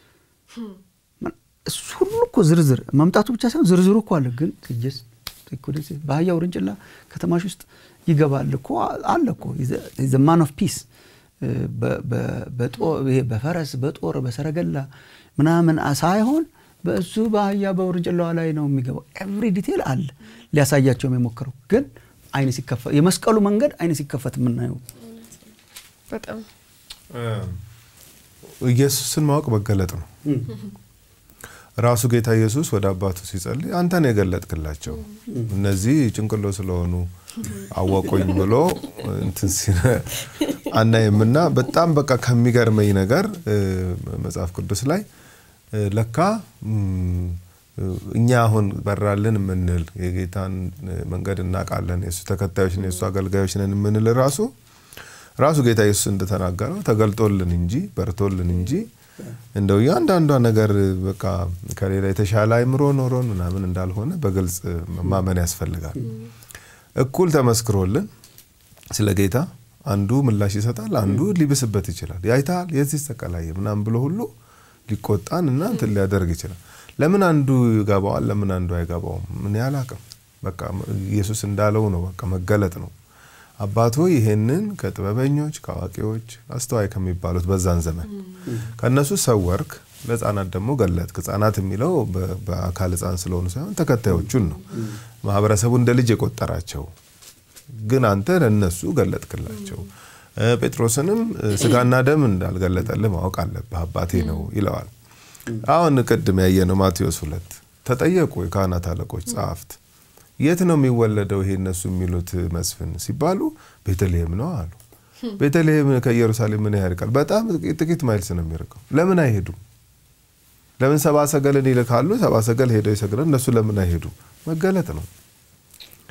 እሱ ሁሉ እኮ ዝርዝር መምጣቱ ብቻ ሳይሆን ዝርዝሩ እኮ አለ ግን ትዕግስት ትኩደስ ባያው ርንጭላ ከተማሽ ውስጥ ይገባል እኮ አለ እኮ the man of peace በጦር በፈረስ በጦር በሰረገላ ምናምን ሳይሆን በእሱ ባያ በውርንጭላው ላይ ነው የሚገባው every detail አለ ሊያሳያቸው የሚሞክረው ግን አይነ ሲከፈት የመስቀሉ መንገድ አይነ ሲከፈት ምናየው በጣም ኢየሱስን ማወቅ መገለጥ ነው ራሱ ጌታ ኢየሱስ ወደ አባቱ ሲጸልይ አንተ ነው የገለጥክላቸው እነዚህ ጭንቅሎ ስለሆኑ አወቁኝ ብሎ እንትን ሲነ አናየምና በጣም በቃ ከሚገርመኝ ነገር መጽሐፍ ቅዱስ ላይ ለካ እኛ አሁን በራልን ምንል የጌታን መንገድ እናቃለን የሱ ተከታዮች ነን የሱ አገልጋዮች ነን ምንል ራሱ ራሱ ጌታ ኢየሱስ እንደተናገረው ተገልጦልን እንጂ በርቶልን እንጂ እንደው ያንዳንዷ ነገር በቃ ከሌላ የተሻለ አይምሮ ኖሮን ምናምን እንዳልሆነ በግልጽ ማመን ያስፈልጋል እኩል ተመስክሮልን ስለ ጌታ አንዱ ምላሽ ይሰጣል አንዱ ሊብስበት ይችላል ያይታል የዚህ ተቀላየ ምናምን ብሎ ሁሉ ሊቆጣን እና እንትን ሊያደርግ ይችላል ለምን አንዱ ይገባዋል ለምን አንዱ አይገባውም ምን ያላቀም በቃ ኢየሱስ እንዳለው ነው በቃ መገለጥ ነው አባቶ ይሄንን ከጥበበኞች ከዋቂዎች አስተዋይ ከሚባሉት በዛን ዘመን ከነሱ ሰወርክ ለጻናት ደሞ ገለጥክ ጻናት የሚለው በአካል ጻን ስለሆኑ ሳይሆን ተከታዮቹን ነው ማህበረሰቡ እንደ ልጅ የቆጠራቸው ግን አንተ ለነሱ ገለጥክላቸው ጴጥሮስንም ስጋና ደም እንዳልገለጠልህ ማወቅ አለብህ አባቴ ነው ይለዋል አሁን ቀድም ያየነው ማቴዎስ ሁለት ተጠየቁ የካህናት አለቆች ጻፍት የት ነው የሚወለደው ይሄ እነሱ የሚሉት መስፍን ሲባሉ ቤተልሔም ነው አሉ ቤተልሔም ከኢየሩሳሌም ምን ያርቃል በጣም ጥቂት ማይልስ ነው የሚርቀው ለምን አይሄዱም ለምን ሰባ ሰገልን ይልካሉ ሰባ ሰገል ሄደው ይሰግዳሉ እነሱ ለምን አይሄዱ መገለጥ ነው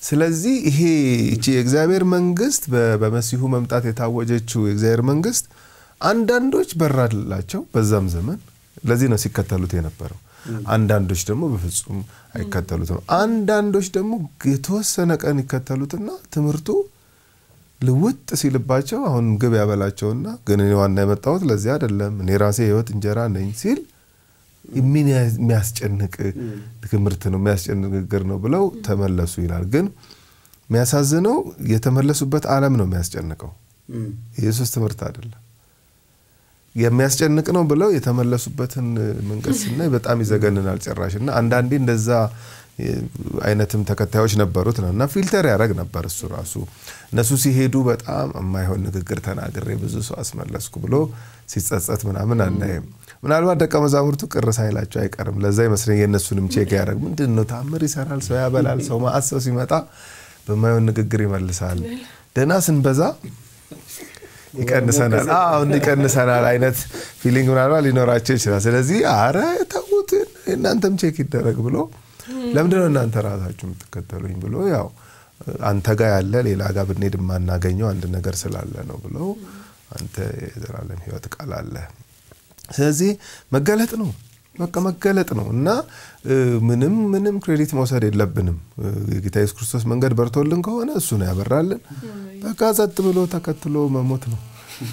ስለዚህ ይሄ እቺ የእግዚአብሔር መንግስት በመሲሁ መምጣት የታወጀችው የእግዚአብሔር መንግስት አንዳንዶች በራላቸው በዛም ዘመን ለዚህ ነው ሲከተሉት የነበረው አንዳንዶች ደግሞ በፍጹም አይከተሉትም አንዳንዶች ደግሞ የተወሰነ ቀን ይከተሉትና ትምርቱ ልውጥ ሲልባቸው አሁን ግብ ያበላቸውና ግን እኔ ዋና የመጣሁት ለዚህ አይደለም እኔ ራሴ ህይወት እንጀራ ነኝ ሲል ምን የሚያስጨንቅ ትምርት ነው የሚያስጨንቅ ነገር ነው ብለው ተመለሱ ይላል ግን የሚያሳዝነው የተመለሱበት ዓለም ነው የሚያስጨንቀው ኢየሱስ ትምርት አይደለም የሚያስጨንቅ ነው ብለው የተመለሱበትን መንገድ ሲናይ በጣም ይዘገንናል ጭራሽና አንዳንዴ እንደዛ አይነትም ተከታዮች ነበሩትና ፊልተር ያረግ ነበር እሱ ራሱ እነሱ ሲሄዱ በጣም የማይሆን ንግግር ተናግሬ ብዙ ሰው አስመለስኩ ብሎ ሲጸጸት ምናምን አናየም ምናልባት ደቀ መዛሙርቱ ቅር ሳይላቸው አይቀርም ለዛ ይመስለኝ የነሱንም ቼክ ያረግ ምንድነው ታምር ይሰራል ሰው ያበላል ሰው ማአሰው ሲመጣ በማይሆን ንግግር ይመልሳል ደና ስንበዛ ይቀንሰናል አው እንዲቀንሰናል አይነት ፊሊንግ ምናልባት ሊኖራቸው ይችላል ስለዚህ አረ ተውት እናንተም ቼክ ይደረግ ብሎ ለምንድነው እናንተ ራሳችሁ የምትከተሉኝ ብሎ ያው አንተ ጋር ያለ ሌላ ጋር ብንሄድ ማናገኘው አንድ ነገር ስላለ ነው ብሎ አንተ የዘላለም ህይወት ቃል አለ ስለዚህ መገለጥ ነው በቃ መገለጥ ነው እና ምንም ምንም ክሬዲት መውሰድ የለብንም ጌታ ኢየሱስ ክርስቶስ መንገድ በርቶልን ከሆነ እሱ ነው ያበራልን በቃ ጸጥ ብሎ ተከትሎ መሞት ነው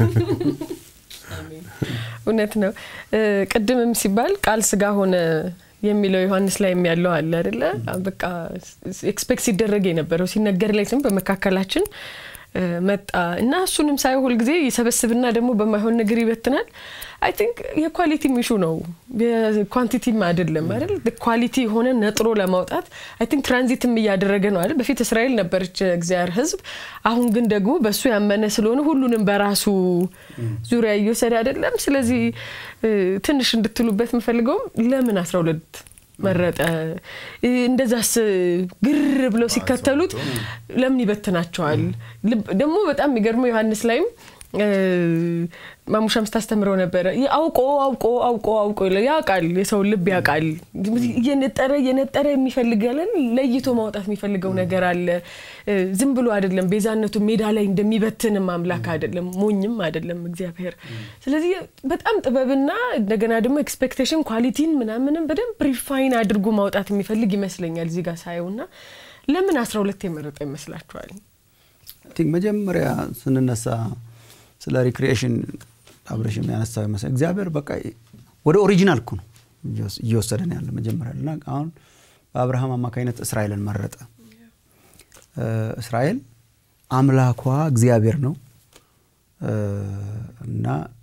አሜን እውነት ነው ቀድምም ሲባል ቃል ስጋ ሆነ የሚለው ዮሐንስ ላይ የሚያለው አለ አይደለ በቃ ኤክስፔክት ሲደረግ የነበረው ሲነገር ላይ ስም በመካከላችን መጣ እና እሱንም ሳይሆን ሁሉ ጊዜ ይሰበስብና ደግሞ በማይሆን ነገር ይበትናል I think የኳሊቲ ሚሹ ነው የኳንቲቲ አይደለም አይደል ኳሊቲ ሆነ ነጥሮ ለማውጣት I think ትራንዚትም ያደረገ ነው አይደል በፊት እስራኤል ነበርች እግዚአብሔር ህዝብ አሁን ግን ደግሞ በሱ ያመነ ስለሆነ ሁሉንም በራሱ ዙሪያ ይወሰድ አይደለም ስለዚህ ትንሽ እንድትሉበት መፈልገው ለምን አስራ ሁለት መረጠ እንደዛስ ግር ብለው ሲከተሉት ለምን ይበትናቸዋል ደግሞ በጣም የሚገርመው ዮሐንስ ላይም ማሙሻም ስታስተምረው ነበር ያውቆ አውቆ አውቆ አውቆ ያቃል የሰው ልብ ያቃል የነጠረ የነጠረ የሚፈልጋለን ለይቶ ማውጣት የሚፈልገው ነገር አለ ዝም ብሎ አይደለም ቤዛነቱ ሜዳ ላይ እንደሚበትን ማምላክ አይደለም ሞኝም አይደለም እግዚአብሔር ስለዚህ በጣም ጥበብና እንደገና ደግሞ ኤክስፔክቴሽን ኳሊቲን ምናምንም በደንብ ሪፋይን አድርጎ ማውጣት የሚፈልግ ይመስለኛል እዚህ ጋር ሳይውና ለምን አስራ ሁለት የመረጠ ይመስላችኋል ቲንክ መጀመሪያ ስንነሳ ስለ ሪክሪኤሽን አብረሽም ያነሳው መሰለ እግዚአብሔር በቃ ወደ ኦሪጂናል እኮ ነው እየወሰደን ያለ መጀመሪያና አሁን አብርሃም አማካይነት እስራኤልን መረጠ እስራኤል አምላኳ እግዚአብሔር ነው እና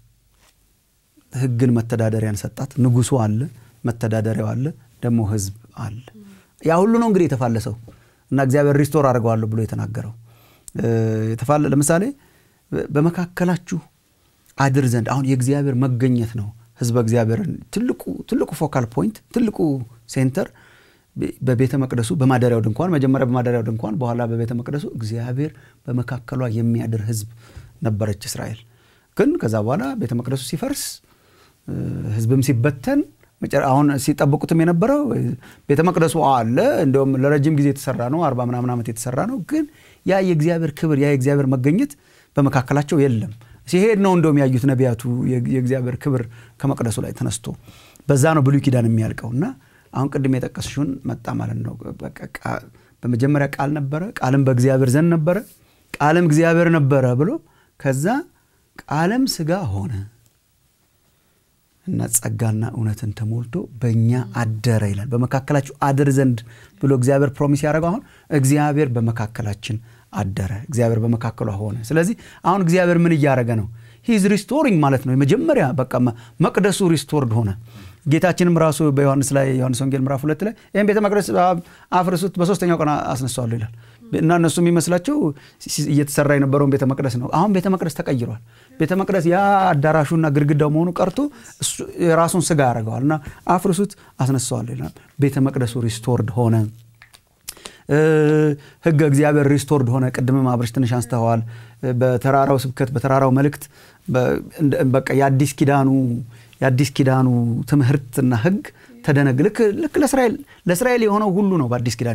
ህግን መተዳደሪያን ሰጣት ንጉሱ አለ መተዳደሪያው አለ ደሞ ህዝብ አለ ያ ሁሉ ነው እንግዲህ የተፋለሰው እና እግዚአብሔር ሪስቶር አድርገዋለሁ ብሎ የተናገረው የተፋለ ለምሳሌ በመካከላችሁ አድር ዘንድ አሁን የእግዚአብሔር መገኘት ነው ህዝብ እግዚአብሔርን ትልቁ ትልቁ ፎካል ፖይንት ትልቁ ሴንተር በቤተ መቅደሱ በማደሪያው ድንኳን መጀመሪያ በማደሪያው ድንኳን በኋላ በቤተ መቅደሱ እግዚአብሔር በመካከሏ የሚያድር ህዝብ ነበረች እስራኤል ግን ከዛ በኋላ ቤተ መቅደሱ ሲፈርስ ህዝብም ሲበተን አሁን ሲጠብቁትም የነበረው ቤተ መቅደሱ አለ እንደውም ለረጅም ጊዜ የተሰራ ነው አርባ ምናምን ዓመት የተሰራ ነው ግን ያ የእግዚአብሔር ክብር ያ የእግዚአብሔር መገኘት በመካከላቸው የለም ሲሄድ ነው እንደውም ያዩት ነቢያቱ የእግዚአብሔር ክብር ከመቅደሱ ላይ ተነስቶ በዛ ነው ብሉይ ኪዳን የሚያልቀውና አሁን ቅድም የተቀስሹን መጣ ማለት ነው በቃ በመጀመሪያ ቃል ነበረ ቃልም በእግዚአብሔር ዘንድ ነበረ ቃልም እግዚአብሔር ነበረ ብሎ ከዛ ቃልም ስጋ ሆነ እና ጸጋና እውነትን ተሞልቶ በእኛ አደረ ይላል በመካከላችሁ አድር ዘንድ ብሎ እግዚአብሔር ፕሮሚስ ያደረገው አሁን እግዚአብሔር በመካከላችን አደረ እግዚአብሔር በመካከሉ ሆነ ስለዚህ አሁን እግዚአብሔር ምን ያያረገ ነው he is restoring ማለት ነው የመጀመሪያ በቃ መቅደሱ ሪስቶርድ ሆነ ጌታችንም ራሱ በዮሐንስ ላይ ዮሐንስ ወንጌል ምዕራፍ ሁለት ላይ ይሄን ቤተ መቅደስ አፍርሱት በሶስተኛው ቀን አስነሳዋል ይላል እና እነሱ የሚመስላቸው እየተሰራ የነበረው ቤተ መቅደስ ነው አሁን ቤተ መቅደስ ተቀይሯል ቤተ መቅደስ ያ አዳራሹና ግርግዳው መሆኑ ቀርቶ ራሱን ስጋ ያረጋዋልና አፍርሱት አስነሳዋል ይላል ቤተ መቅደሱ ሪስቶርድ ሆነ ህግ እግዚአብሔር ሪስቶርድ ሆነ ቅድም ማብረሽ ትንሽ አንስተዋል በተራራው ስብከት በተራራው መልእክት በቃ የአዲስ ኪዳኑ የአዲስ ኪዳኑ ትምህርትና ህግ ተደነግልክ ልክ ለእስራኤል ለእስራኤል የሆነው ሁሉ ነው በአዲስ ኪዳን የሆነው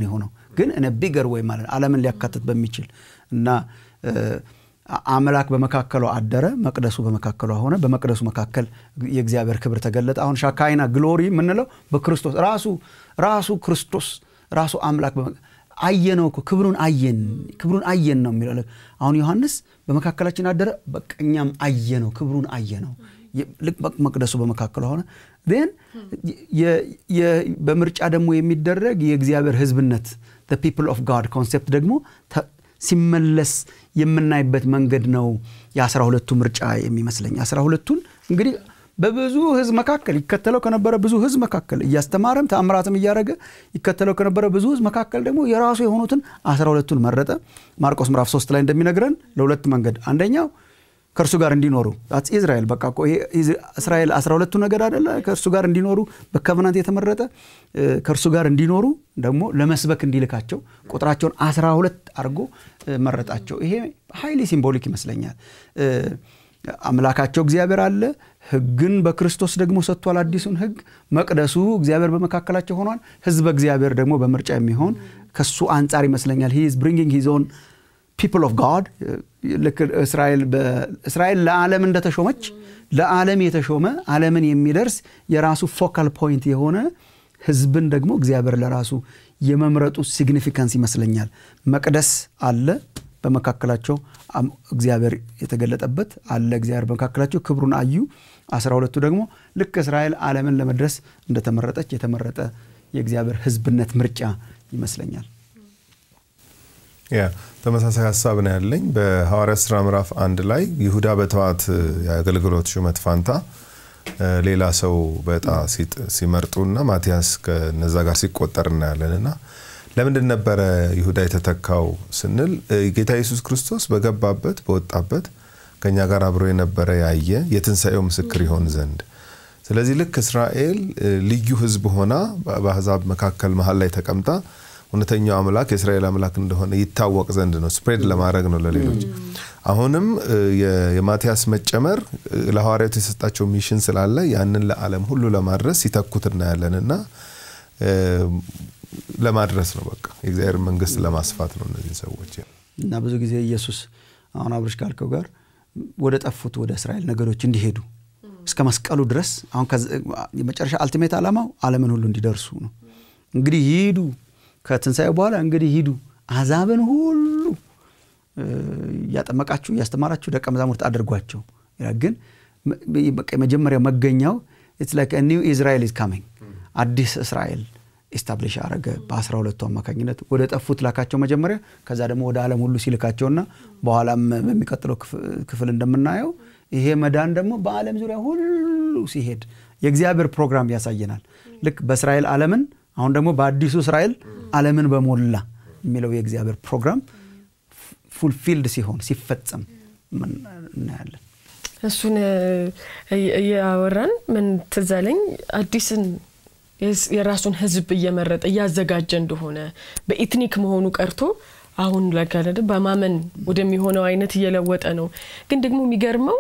ግን እነ ቢገር ወይ ማለት ዓለምን ሊያካትት በሚችል እና አምላክ በመካከሉ አደረ መቅደሱ በመካከሉ ሆነ በመቅደሱ መካከል የእግዚአብሔር ክብር ተገለጠ አሁን ሻካይና ግሎሪ ምንለው በክርስቶስ ራሱ ራሱ ክርስቶስ ራሱ አምላክ አየነው ክብሩን አየን ክብሩን አየን ነው የሚለው አሁን ዮሐንስ በመካከላችን አደረ በቀኛም አየነው ክብሩን አየነው መቅደሱ በመካከሉ ሆነ then የ በምርጫ ደግሞ የሚደረግ የእግዚአብሔር ህዝብነት the people of God concept ደግሞ ሲመለስ የምናይበት መንገድ ነው የ12ቱ ምርጫ የሚመስለኝ አስራ ሁለቱን እንግዲህ በብዙ ህዝብ መካከል ይከተለው ከነበረ ብዙ ህዝብ መካከል ያስተማረም ተአምራትም ያያረገ ይከተለው ከነበረ ብዙ ህዝብ መካከል ደግሞ የራሱ የሆኑትን አስራ ሁለቱን መረጠ ማርቆስ ምዕራፍ ሶስት ላይ እንደሚነግረን ለሁለት መንገድ አንደኛው ከርሱ ጋር እንዲኖሩ that's Israel በቃ እኮ እስራኤል አስራ ሁለቱ ነገድ አይደለ ከርሱ ጋር እንዲኖሩ በኮቨናንት የተመረጠ ከርሱ ጋር እንዲኖሩ ደግሞ ለመስበክ እንዲልካቸው ቁጥራቸውን አስራ ሁለት አርጎ መረጣቸው ይሄ ሃይሊ ሲምቦሊክ ይመስለኛል አምላካቸው እግዚአብሔር አለ ህግን በክርስቶስ ደግሞ ሰጥቷል አዲሱን ህግ መቅደሱ እግዚአብሔር በመካከላቸው ሆኗል ህዝብ እግዚአብሔር ደግሞ በምርጫ የሚሆን ከሱ አንፃር ይመስለኛል he is bringing his own people of God like እስራኤል በእስራኤል ለዓለም እንደተሾመች ለዓለም የተሾመ ዓለምን የሚደርስ የራሱ ፎካል ፖይንት የሆነ ህዝብን ደግሞ እግዚአብሔር ለራሱ የመምረጡ ሲግኒፊካንስ ይመስለኛል መቅደስ አለ በመካከላቸው እግዚአብሔር የተገለጠበት አለ እግዚአብሔር በመካከላቸው ክብሩን አዩ አስራ ሁለቱ ደግሞ ልክ እስራኤል ዓለምን ለመድረስ እንደተመረጠች የተመረጠ የእግዚአብሔር ህዝብነት ምርጫ ይመስለኛል ያ ተመሳሳይ ሐሳብ ነው ያለኝ በሐዋርያት ሥራ ምዕራፍ አንድ ላይ ይሁዳ በተዋት ያገልግሎት ሹመት ፋንታ ሌላ ሰው በጣ ሲመርጡና ማቲያስ ከነዛ ጋር ሲቆጠርና ያለንና ለምን ነበር ይሁዳ የተተካው ስንል ጌታ ኢየሱስ ክርስቶስ በገባበት በወጣበት ከኛ ጋር አብሮ የነበረ ያየ የትንሳኤው ምስክር ይሆን ዘንድ ስለዚህ ልክ እስራኤል ልዩ ህዝብ ሆና በአሕዛብ መካከል መሃል ላይ ተቀምጣ እውነተኛው አምላክ የእስራኤል አምላክ እንደሆነ ይታወቅ ዘንድ ነው ስፕሬድ ለማድረግ ነው ለሌሎች አሁንም የማቲያስ መጨመር ለሐዋርያቱ የሰጣቸው ሚሽን ስላለ ያንን ለዓለም ሁሉ ለማድረስ ይተኩትና ያለንና ለማድረስ ነው በቃ የእግዚአብሔር መንግስት ለማስፋት ነው እነዚህ ሰዎች እና ብዙ ጊዜ ኢየሱስ አሁን አብርሽ ካልከው ጋር ወደ ጠፉት ወደ እስራኤል ነገሮች እንዲሄዱ እስከ መስቀሉ ድረስ አሁን የመጨረሻ አልቲሜት ዓላማው ዓለምን ሁሉ እንዲደርሱ ነው እንግዲህ ይሄዱ ከትንሳኤው በኋላ እንግዲህ ሂዱ አሕዛብን ሁሉ ያጠመቃችሁ ያስተማራችሁ ደቀ መዛሙርት አድርጓቸው ይላል ግን በቃ መጀመሪያ መገኛው it's like a new Israel is coming አዲስ እስራኤል ኤስታብሊሽ አረገ በአስራ ሁለቱ አማካኝነት ወደ ጠፉት ላካቸው መጀመሪያ ከዛ ደግሞ ወደ ዓለም ሁሉ ሲልካቸውና በኋላም በሚቀጥለው ክፍል እንደምናየው ይሄ መዳን ደግሞ በዓለም ዙሪያ ሁሉ ሲሄድ የእግዚአብሔር ፕሮግራም ያሳየናል ልክ በእስራኤል ዓለምን አሁን ደግሞ በአዲሱ እስራኤል ዓለምን በሞላ የሚለው የእግዚአብሔር ፕሮግራም ፉልፊልድ ሲሆን ሲፈጸም ምን እናያለን እሱን ያወራን ምን ተዛለኝ አዲስን የራሱን ህዝብ እየመረጠ ያዘጋጀ እንደሆነ በኢትኒክ መሆኑ ቀርቶ አሁን ለካለደ በማመን ወደሚሆነው አይነት እየለወጠ ነው ግን ደግሞ የሚገርመው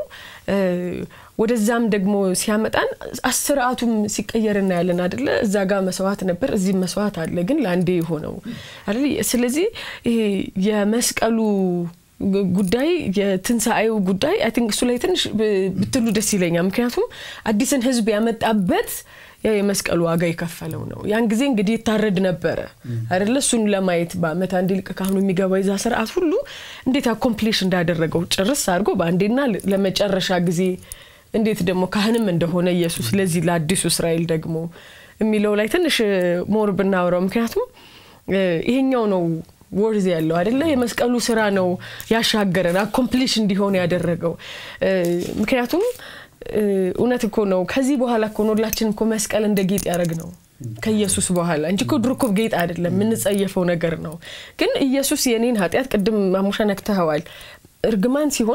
ወደዛም ደግሞ ሲያመጣን አስራቱም ሲቀየርና ያለን አይደለ እዛ ጋር መስዋዕት ነበር እዚህ መስዋዕት አለ ግን ላንዴ ሆነው አይደል ስለዚህ ይሄ የመስቀሉ ጉዳይ የትንሳኤው ጉዳይ አይ ቲንክ እሱ ላይ ትንሽ ብትሉ ደስ ይለኛል ምክንያቱም አዲስን ህዝብ ያመጣበት የመስቀሉ ዋጋ ይከፈለው ነው ያን ጊዜ እንግዲህ ታረድ ነበር አይደለ እሱን ለማየት በአመት አንድ ልቅ ካህኑ የሚገባው ይዛ ስርዓት ሁሉ እንዴት አኮምፕሊሽ እንዳደረገው ጭርስ አድርጎ ባንዴና ለመጨረሻ ጊዜ እንዴት ደግሞ ካህንም እንደሆነ ኢየሱስ ለዚህ ለአዲሱ እስራኤል ደግሞ የሚለው ላይ ትንሽ ሞር ብናወራው ምክንያቱም ይሄኛው ነው ወርዝ ያለው አይደለ የመስቀሉ ስራ ነው ያሻገረን አኮምፕሊሽ እንዲሆን ያደረገው ምክንያቱም እውነት እኮ ነው ከዚህ በኋላ እኮ ነው ሁላችንም እኮ መስቀል እንደ ጌጥ ያረግ ነው ከኢየሱስ በኋላ እንጂ እኮ ድሮ እኮ ጌጥ አይደለም ምን ጸየፈው ነገር ነው ግን ኢየሱስ የኔን ኃጢያት ቅድም ማሙሻ ነክተዋል እርግማን ሲሆን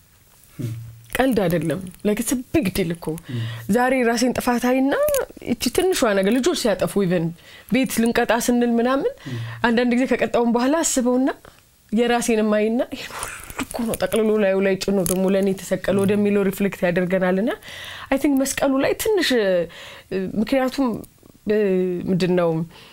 ቀልድ አይደለም like it's a big deal እኮ ዛሬ ራሴን ጥፋታይና እቺ ትንሿ ነገር ልጆች ሲያጠፉ ኢቭን ቤት ልንቀጣ ስንል ምናምን አንዳንድ ጊዜ ከቀጣውን በኋላ አስበውና የራሴን ማይና እኮ ነው ጠቅልሎ ላይ ላይ ጭኖ ደሞ ለኔ ተሰቀለ ወደሚለው ሪፍሌክት ያደርገናልና አይ ቲንክ መስቀሉ ላይ ትንሽ ምክንያቱም ምንድነው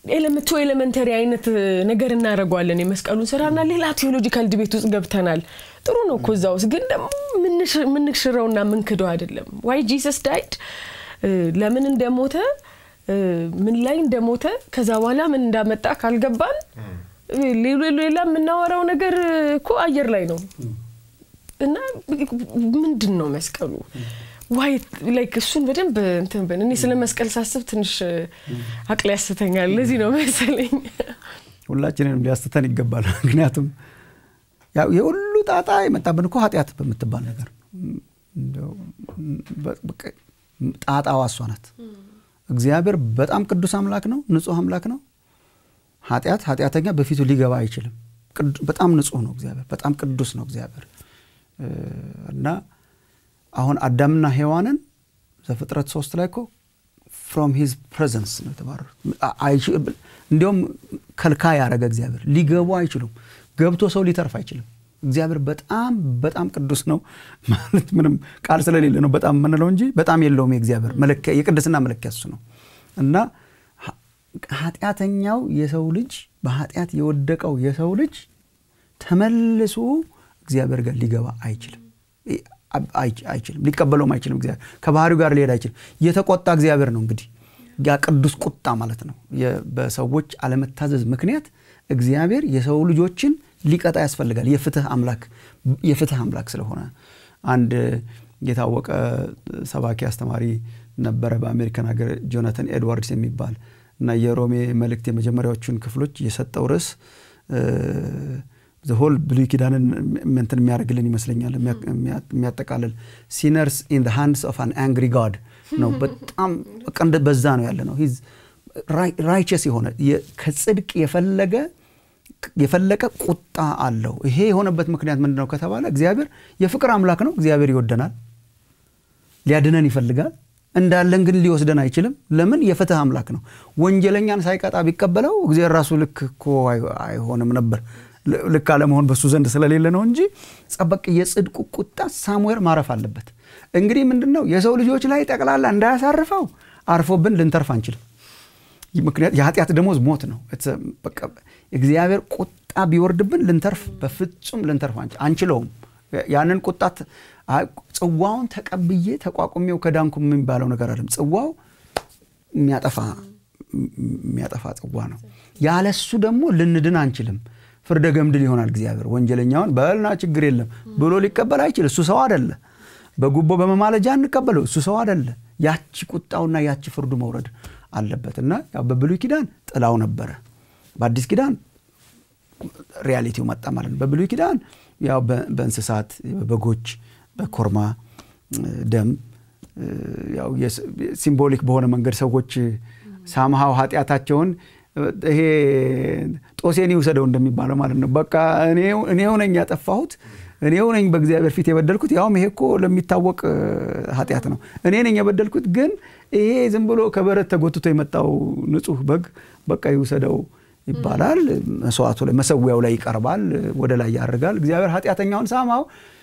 ኤሌመንቱ ኤሌመንተሪ አይነት ነገር እናረጋለን የመስቀሉን ስራና ሌላ ቴዎሎጂካል ዲቤት ውስጥ ገብተናል ጥሩ ነው ኮዛውስ ግን ደግሞ ምን ምን ሽራውና ምን ክደው አይደለም why Jesus died ለምን እንደሞተ ምን ላይ እንደሞተ ከዛ በኋላ ምን እንዳመጣ ካልገባን ሌላ ሌላ ምናወራው ነገር እኮ አየር ላይ ነው እና ምንድነው መስቀሉ why like እሱን በደንብ እንትን በእኔ እኔ ስለ መስቀል ሳስብ ትንሽ አቅል ያስተኛል ለዚህ ነው መሰለኝ ሁላችንም ሊያስተተን ይገባል ምክንያቱም ያው የሁሉ ጣጣ የመጣብን እኮ ኃጢያት በመትባል ነገር እንደው በቃ ጣጣው አሷናት እግዚአብሔር በጣም ቅዱስ አምላክ ነው ንጹህ አምላክ ነው ኃጢያት ኃጢያተኛ በፊቱ ሊገባ አይችልም በጣም ንጹህ ነው እግዚአብሔር በጣም ቅዱስ ነው እግዚአብሔር እና አሁን አዳምና ሔዋንን ዘፍጥረት ሶስት ላይ እኮ from his presence ነው ተባረሩ እንዲያውም ከልካ ያረጋ እግዚአብሔር ሊገቡ አይችሉም ገብቶ ሰው ሊተርፍ አይችልም እግዚአብሔር በጣም በጣም ቅዱስ ነው ማለት ምንም ቃል ስለሌለ ነው በጣም ምንለው እንጂ በጣም የለውም የእግዚአብሔር መለከ የቅድስና መለከያ እሱ ነው እና ኃጢያተኛው የሰው ልጅ በኃጢያት የወደቀው የሰው ልጅ ተመልሶ እግዚአብሔር ጋር ሊገባ አይችልም አይችልም ሊቀበለው አይችልም እግዚአብሔር ከባህሪው ጋር ሊሄድ አይችልም የተቆጣ እግዚአብሔር ነው እንግዲህ ያ ቅዱስ ቁጣ ማለት ነው በሰዎች አለመታዘዝ ምክንያት እግዚአብሔር የሰው ልጆችን ሊቀጣ ያስፈልጋል የፍትህ አምላክ የፍትህ አምላክ ስለሆነ አንድ የታወቀ ሰባኪ አስተማሪ ነበረ በአሜሪካን ሀገር ጆናታን ኤድዋርድስ የሚባል እና የሮሜ መልእክት የመጀመሪያዎቹን ክፍሎች የሰጠው ርዕስ the whole blue kidanen mentan የሚያርግልን ይመስለኛል የሚያጠቃልል sinners in the hands of an angry god ነው በጣም ቀንደ በዛ ነው ያለ ነው he's righteous የሆነ ከጽድቅ የፈለገ የፈለቀ ቁጣ አለው ይሄ የሆነበት ምክንያት ምንድነው ከተባለ እግዚአብሔር የፍቅር አምላክ ነው እግዚአብሔር ይወደናል ሊያድነን ይፈልጋል እንዳለን ግን ሊወስደን አይችልም ለምን የፍትህ አምላክ ነው ወንጀለኛን ሳይቀጣ ቢቀበለው እግዚአብሔር ራሱ ልክ እኮ አይሆንም ነበር ልክ አለመሆን በሱ ዘንድ ስለሌለ ነው እንጂ ጸበቅ የጽድቁ ቁጣ ሳሙኤል ማረፍ አለበት እንግዲህ ምንድነው የሰው ልጆች ላይ ጠቅላላ እንዳያሳርፈው አርፎብን ልንተርፍ አንችልም ምክንያት የኃጢያት ደሞዝ ሞት ነው በቃ እግዚአብሔር ቁጣ ቢወርድብን ልንተርፍ በፍጹም ልንተርፍ አንችለውም ያንን ቁጣት ጽዋውን ተቀብዬ ተቋቁሜው ከዳንኩ ምን ባለው ነገር አይደለም ጽዋው የሚያጠፋ የሚያጠፋ ጽዋ ነው ያለሱ ደግሞ ልንድን አንችልም ፍርደ ገምድል ይሆናል እግዚአብሔር ወንጀለኛውን በልና ችግር የለም ብሎ ሊቀበል አይችል እሱ ሰው አይደለ በጉቦ በመማለጃ እንቀበለው እሱ ሰው አይደለ ያቺ ቁጣውና ያቺ ፍርዱ መውረድ አለበትና ያው በብሉይ ኪዳን ጥላው ነበር በአዲስ ኪዳን ሪያሊቲው መጣ ማለት ነው በብሉይ ኪዳን ያው በእንስሳት በበጎች በኮርማ ደም ያው ሲምቦሊክ በሆነ መንገድ ሰዎች ሳምሃው ኃጢያታቸውን ይሄ ጦሴን ይወሰደው እንደሚባለው ማለት ነው በቃ እኔው እኔው ነኝ ያጠፋሁት እኔው ነኝ በእግዚአብሔር ፊት የበደልኩት ያውም ይሄ እኮ ለሚታወቅ ኃጢያት ነው እኔ ነኝ የበደልኩት ግን ይሄ ዝም ብሎ ከበረት ተጎትቶ የመጣው ንጹህ በግ በቃ ይወሰደው ይባላል መስዋዕቱ ላይ መሰዊያው ላይ ይቀርባል ወደ ላይ ያርጋል እግዚአብሔር ኃጢያተኛውን ሳማው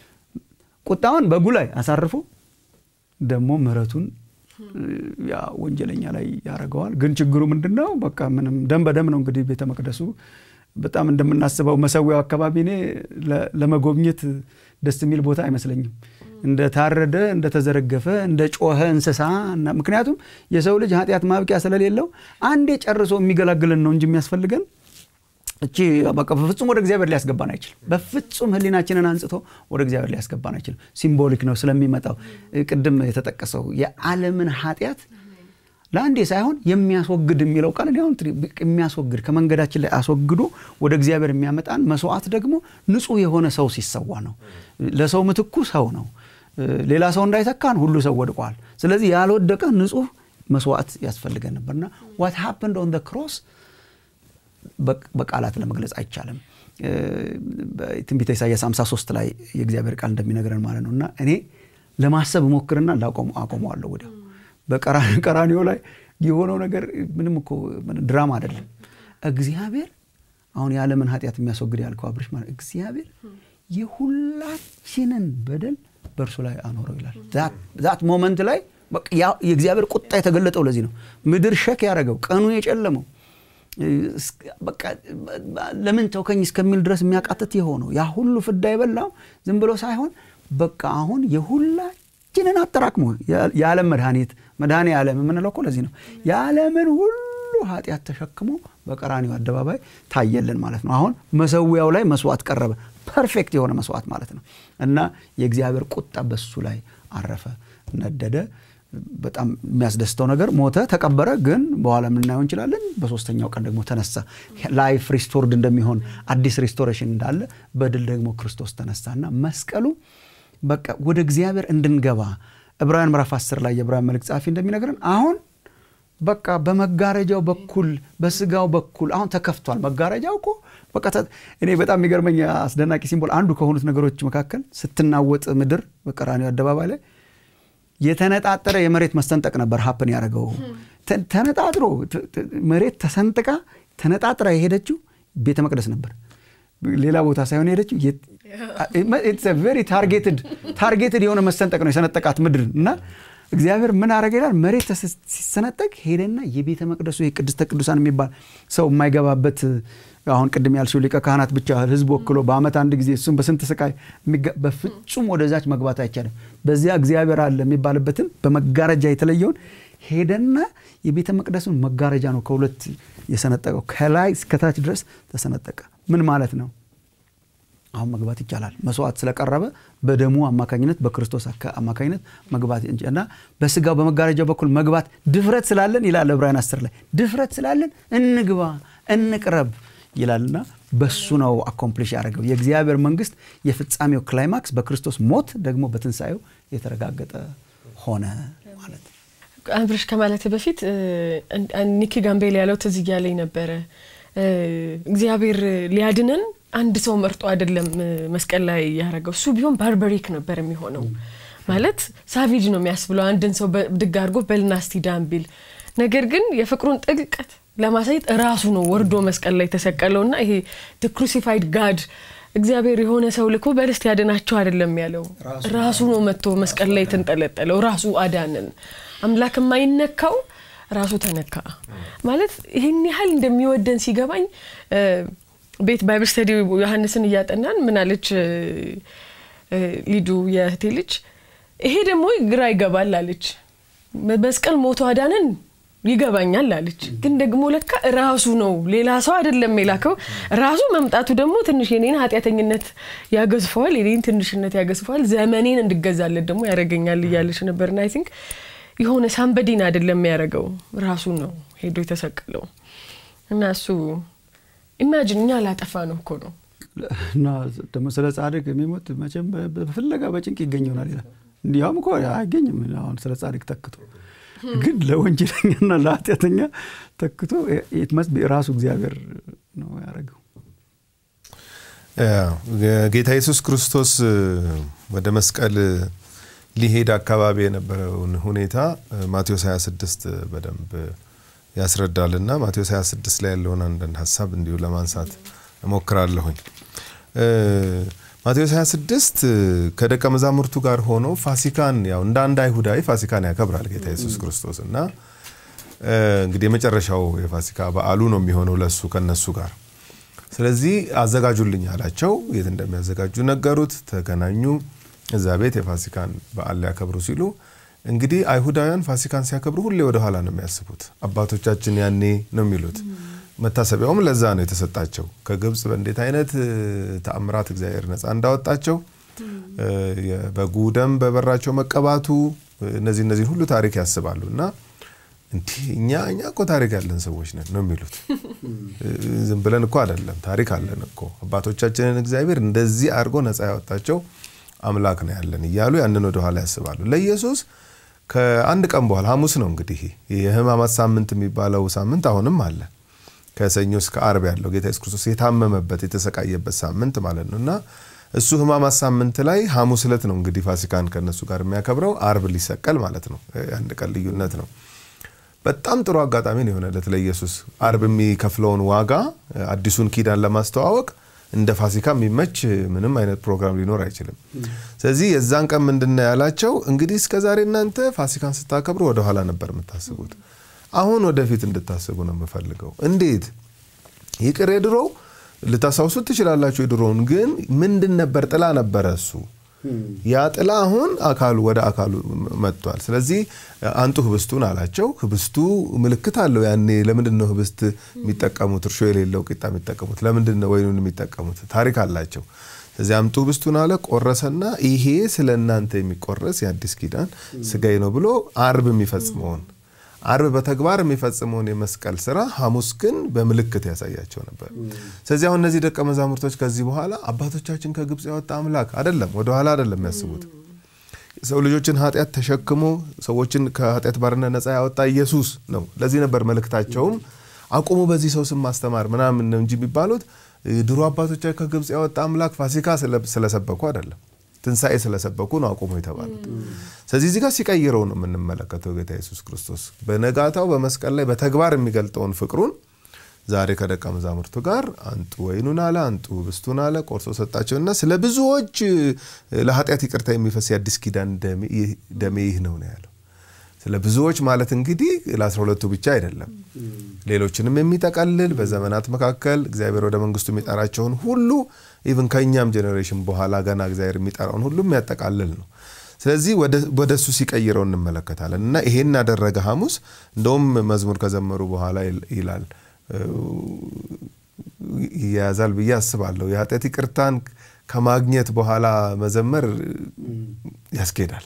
ቁጣውን በጉ ላይ አሳርፎ ደሞ ምህረቱን ያ ወንጀለኛ ላይ ያረጋዋል ግን ችግሩ ምንድነው በቃ ምንም ደም በደም ነው እንግዲህ ቤተ መቅደሱ በጣም እንደምናስበው መሰዊያው አካባቢ ኔ ለመጎብኘት ደስ የሚል ቦታ አይመስለኝም እንደ ታረደ እንደ ተዘረገፈ እንደ ጮኸ እንስሳና ምክንያቱም የሰው ልጅ ኃጢያት ማብቂያ ስለሌለው አንዴ ጨርሶ የሚገላግለን ነው እንጂ የሚያስፈልገን እቺ በቃ በፍጹም ወደ እግዚአብሔር ሊያስገባን አይችል በፍጹም ህሊናችንን አንጽቶ ወደ እግዚአብሔር ሊያስገባን አይችል ሲምቦሊክ ነው ስለሚመጣው ቅድም የተጠቀሰው የዓለምን ኃጢያት ለአንዴ ሳይሆን የሚያስወግድ የሚለው ቃል ነው የሚያስወግድ ከመንገዳችን ላይ አስወግዶ ወደ እግዚአብሔር የሚያመጣን መስዋዕት ደግሞ ንጹህ የሆነ ሰው ሲሰዋ ነው ለሰው ምትኩ ሰው ነው ሌላ ሰው እንዳይተካን ሁሉ ሰው ወድቋል ስለዚህ ያልወደቀ ንጹህ መስዋዕት ያስፈልገን ነበርና what happened on the cross በቃላት ለመግለጽ አይቻልም በትንቢተ ኢሳይያስ ሃምሳ ሶስት ላይ የእግዚአብሔር ቃል እንደሚነግረን ማለት ነውና እኔ ለማሰብ ሞክርና ላቆም አቆመዋለሁ ወዲያው በቀራንዮ ላይ የሆነው ነገር ምንም እኮ ድራማ አይደለም እግዚአብሔር አሁን የዓለምን ኃጢያት የሚያስወግድ ያልከው አብርሽ ማለት እግዚአብሔር የሁላችንን በደል በእርሱ ላይ አኖረው ይላል that that moment ላይ የእግዚአብሔር ቁጣ የተገለጠው ለዚህ ነው ምድር ሸክ ያረጋው ቀኑ የጨለመው በቃ ለምን ተውከኝ እስከሚል ድረስ የሚያቃተት የሆነው ያ ሁሉ ፍዳ ይበላው ዝም ብሎ ሳይሆን በቃ አሁን የሁላችንን አጠራቅሞ የዓለም መድኃኒት መድኃኒ ዓለም ምንለው እኮ ለዚህ ነው የዓለምን ሁሉ ኃጢያት ተሸክሞ በቀራንዮ አደባባይ ታየልን ማለት ነው አሁን መሰዊያው ላይ መስዋዕት ቀረበ ፐርፌክት የሆነ መስዋዕት ማለት ነው እና የእግዚአብሔር ቁጣ በሱ ላይ አረፈ ነደደ በጣም የሚያስደስተው ነገር ሞተ ተቀበረ ግን በኋላ ምን እናየው እንችላለን በሶስተኛው ቀን ደግሞ ተነሳ ላይፍ ሪስቶርድ እንደሚሆን አዲስ ሪስቶሬሽን እንዳለ በድል ደግሞ ክርስቶስ ተነሳና መስቀሉ በቃ ወደ እግዚአብሔር እንድንገባ ዕብራውያን ምዕራፍ አስር ላይ የዕብራውያን መልእክት ጻፊ እንደሚነግረን አሁን በቃ በመጋረጃው በኩል በስጋው በኩል አሁን ተከፍቷል መጋረጃው እኮ በቃ እኔ በጣም የሚገርመኝ አስደናቂ ሲምቦል አንዱ ከሆኑት ነገሮች መካከል ስትናወጥ ምድር በቀራንዮ አደባባይ ላይ የተነጣጠረ የመሬት መስተንጠቅ ነበር ሀፕን ያደረገው ተነጣጥሮ መሬት ተሰንጥቃ ተነጣጥራ የሄደችው ቤተ መቅደስ ነበር ሌላ ቦታ ሳይሆን ሄደችው it's a very targeted targeted የሆነ መስተንጠቅ ነው የሰነጠቃት ምድር እና እግዚአብሔር ምን አረገ ይላል መሬት ሲሰነጠቅ ሄደና የቤተ መቅደሱ የቅድስተ ቅዱሳን የሚባል ሰው የማይገባበት አሁን ቅድም ያልሽው ሊቀ ካህናት ብቻ ህዝብ ወክሎ በአመት አንድ ጊዜ እሱም በስንት ስቃይ በፍጹም ወደዛች መግባት አይቻልም በዚያ እግዚአብሔር አለ የሚባልበትን በመጋረጃ የተለየውን ሄደና የቤተ መቅደሱን መጋረጃ ነው ከሁለት የሰነጠቀው ከላይ እስከታች ድረስ ተሰነጠቀ ምን ማለት ነው አሁን መግባት ይቻላል መስዋዕት ስለቀረበ በደሙ አማካኝነት በክርስቶስ አማካኝነት መግባት እንጂና በስጋው በመጋረጃው በኩል መግባት ድፍረት ስላለን ይላል ዕብራውያን አስር ላይ ድፍረት ስላለን እንግባ እንቅረብ ይላልና በሱ ነው አኮምፕሊሽ ያደረገው የእግዚአብሔር መንግስት የፍጻሜው ክላይማክስ በክርስቶስ ሞት ደግሞ በትንሳኤው የተረጋገጠ ሆነ ማለት አብርሽ ከማለት በፊት ኒኪ ጋምቤል ያለው ትዝ ይያለኝ ነበር እግዚአብሔር ሊያድነን አንድ ሰው መርጦ አይደለም መስቀል ላይ ያረጋው እሱ ቢሆን ባርበሪክ ነበር የሚሆነው ማለት ሳቪጅ ነው የሚያስብለው አንድን ሰው ድግ አድርጎ በልናስቲ ዳምቢል ነገር ግን የፍቅሩን ጥልቀት ለማሳየት ራሱ ነው ወርዶ መስቀል ላይ ተሰቀለውና ይሄ the crucified god እግዚአብሔር የሆነ ሰው ልኮ በርስት ያድናቸው አይደለም ያለው ራሱ ነው መጥቶ መስቀል ላይ ተንጠለጠለው ራሱ አዳነን አምላክ የማይነካው ራሱ ተነካ ማለት ይሄን ያህል እንደሚወደን ሲገባኝ ቤት ባይብል ስተዲ ዮሐንስን ያጠናን ምን አለች ሊዱ የህቴ ልጅ ይሄ ደግሞ ግራ ይገባል አለች መስቀል ሞቶ አዳነን ይገባኛል አለች ግን ደግሞ ለካ ራሱ ነው ሌላ ሰው አይደለም የላከው ራሱ መምጣቱ ደግሞ ትንሽ የኔን ኃጢያተኝነት ያገዝፈዋል የኔን ትንሽነት ያገዝፈዋል ዘመኔን እንድገዛለት ደግሞ ያረጋኛል ይያለሽ ነበርና አይ ቲንክ የሆነ ሳምበዲን አይደለም ያረጋው ራሱ ነው ሄዶ የተሰቀለው እና እሱ ኢማጂን እኛ ላጠፋ ነው እኮ ነው እና ደግሞ ስለ ጻድቅ የሚሞት መቼም በፍለጋ በጭንቅ ይገኛል ይላል እንዲያውም እኮ አይገኝም አሁን ስለ ጻድቅ ተክቶ ግን ለወንጀለኛና ለኃጢአተኛ ተክቶ it must be ራሱ እግዚአብሔር ነው ያረጋው ጌታ ኢየሱስ ክርስቶስ ወደ መስቀል ሊሄድ አካባቢ የነበረውን ሁኔታ ማቴዎስ ሃያ ስድስት በደንብ ያስረዳልና ማቴዎስ ሃያ ስድስት ላይ ያለውን አንድ ሐሳብ እንዲሁ ለማንሳት እሞክራለሁኝ ማቴዎስ ሃያ ስድስት ከደቀ መዛሙርቱ ጋር ሆኖ ፋሲካን ያው እንደ አንድ አይሁዳዊ ፋሲካን ያከብራል ጌታ ኢየሱስ ክርስቶስና እንግዲህ የመጨረሻው የፋሲካ በዓሉ ነው የሚሆነው ለሱ ከነሱ ጋር ስለዚህ አዘጋጁልኝ አላቸው የት እንደሚያዘጋጁ ነገሩት ተገናኙ እዛ ቤት የፋሲካን በዓል ያከብሩ ሲሉ እንግዲህ አይሁዳውያን ፋሲካን ሲያከብሩ ሁሌ ወደ ኋላ ነው የሚያስቡት አባቶቻችን ያኔ ነው የሚሉት መታሰቢያውም ለዛ ነው የተሰጣቸው ከግብጽ በእንዴት አይነት ተአምራት እግዚአብሔር ነፃ እንዳወጣቸው የበጉ ደም በበራቸው መቀባቱ እነዚህ እነዚህ ሁሉ ታሪክ ያስባሉና እንዴ እኛ እኛ እኮ ታሪክ ያለን ሰዎች ነን ነው የሚሉት ዝም ብለን እኮ አይደለም ታሪክ አለን እኮ አባቶቻችንን እግዚአብሔር እንደዚህ አርጎ ነፃ ያወጣቸው አምላክ ነው ያለን ይያሉ ያንን ወደ ኋላ ያስባሉ ለኢየሱስ ከአንድ ቀን በኋላ ሐሙስ ነው እንግዲህ የሕማማት ሳምንት የሚባለው ሳምንት አሁንም አለ ከሰኞ እስከ ዓርብ ያለው ጌታ ኢየሱስ ክርስቶስ የታመመበት የተሰቃየበት ሳምንት ማለት ነውና እሱ ሕማማት ሳምንት ላይ ሐሙስ ዕለት ነው እንግዲህ ፋሲካን ከነሱ ጋር የሚያከብረው ዓርብ ሊሰቀል ማለት ነው አንድ ቀን ልዩነት ነው በጣም ጥሩ አጋጣሚ ነው የሆነለት ለኢየሱስ ዓርብ የሚከፍለውን ዋጋ አዲሱን ኪዳን ለማስተዋወቅ እንደ ፋሲካ የሚመች ምንም አይነት ፕሮግራም ሊኖር አይችልም ስለዚህ የዛን ቀን ምንድነው ያላቸው እንግዲህ እስከ ዛሬ እናንተ ፋሲካን ስታከብሩ ወደ ኋላ ነበር የምታስቡት አሁን ወደፊት እንድታስቡ ነው የምፈልገው እንዴት ይቅር የድሮው ልታሳውሱት ትችላላችሁ የድሮውን ግን ምንድን ነበር ጥላ ነበር እሱ ያ ጥላ አሁን አካሉ ወደ አካሉ መጥቷል ስለዚህ አንጡ ህብስቱን አላቸው ህብስቱ ምልክት አለው ያኔ ለምንድን ነው ህብስት የሚጠቀሙት እርሾ የሌለው ቂጣ የሚጠቀሙት ለምንድን ነው ወይኑን የሚጠቀሙት ታሪክ አላቸው ስለዚህ አምጡ ህብስቱን አለ ቆረሰና ይሄ ስለናንተ የሚቆረስ የአዲስ ኪዳን ስጋዬ ነው ብሎ አርብ የሚፈጽመው አርብ በተግባር የሚፈጽመውን የመስቀል ስራ ሐሙስ ግን በመልእክት ያሳያቸው ነበር ስለዚህ አሁን እነዚህ ደቀ መዛሙርቶች ከዚህ በኋላ አባቶቻችን ከግብጽ ያወጣ አምላክ አይደለም ወደ ኋላ አይደለም ያስቡት ሰው ልጆችን ኃጢያት ተሸክሞ ሰዎችን ከኃጢያት ባርነት ነፃ ያወጣ ኢየሱስ ነው ለዚህ ነበር መልእክታቸውም አቆሙ በዚህ ሰው ስም ማስተማር ምናምን ነው እንጂ ቢባሉት ድሮ አባቶቻችን ከግብጽ ያወጣ አምላክ ፋሲካ ስለሰበኩ አይደለም ትንሳኤ ስለሰበኩ ነው አቆሙ የተባሉት ስለዚህ እዚህ ጋር ሲቀይረው ነው የምንመለከተው ጌታ ኢየሱስ ክርስቶስ በነጋታው በመስቀል ላይ በተግባር የሚገልጠውን ፍቅሩን ዛሬ ከደቀ መዛሙርቱ ጋር አንጡ ወይኑን አለ አንጡ ህብስቱን አለ ቆርሶ ሰጣቸውና ስለ ብዙዎች ለኃጢአት ይቅርታ የሚፈስ የአዲስ ኪዳን ደሜ ይህ ነው ያለው ስለ ብዙዎች ማለት እንግዲህ ለአስራ ሁለቱ ብቻ አይደለም ሌሎችንም የሚጠቀልል በዘመናት መካከል እግዚአብሔር ወደ መንግስቱ የሚጠራቸውን ሁሉ ኢቭን ከኛም ጄነሬሽን በኋላ ገና እግዚአብሔር የሚጠራውን ሁሉ የሚያጠቃልል ነው ስለዚህ ወደ ወደሱ ሲቀይረው እንመለከታለን እና ይሄን ያደረገ ሐሙስ እንደውም መዝሙር ከዘመሩ በኋላ ይላል ያዛል ብዬ አስባለሁ የኃጢአት ይቅርታን ከማግኘት በኋላ መዘመር ያስኬዳል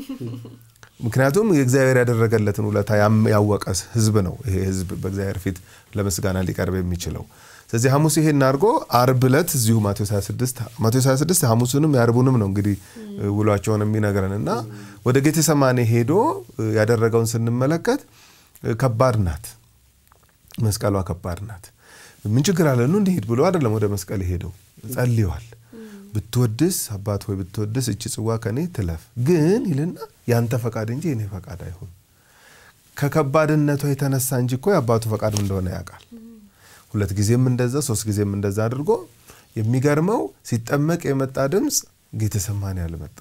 ምክንያቱም የእግዚአብሔር ያደረገለትን ውለታ ያወቀስ ህዝብ ነው ይሄ ህዝብ በእግዚአብሔር ፊት ለመስጋና ሊቀርብ የሚችለው ስለዚህ ሐሙስ ይሄን አርጎ አርብ ዕለት እዚሁ ማቴዎስ ሃያ ስድስት ማቴዎስ ሃያ ስድስት ሐሙስንም ያርቡንም ነው እንግዲህ ውሏቸውን የሚነግረንና ወደ ጌቴሰማኒ ሄዶ ያደረገውን ስንመለከት ከባድ ናት መስቀሏ ከባድ ናት ምን ችግር አለ ነው እንዲሄድ ብሎ አይደለም ወደ መስቀል ሄደው ጸልየዋል ብትወድስ አባት ሆይ ብትወድስ እቺ ጽዋ ከኔ ትለፍ ግን ይልና ያንተ ፈቃድ እንጂ የኔ ፈቃድ አይሁን ከከባድነቱ የተነሳ እንጂ እኮ ያባቱ ፈቃድ እንደሆነ ያውቃል ሁለት ጊዜም እንደዛ ሶስት ጊዜም እንደዛ አድርጎ የሚገርመው ሲጠመቅ የመጣ ድምጽ ጌቴሰማኒ ያለመጣ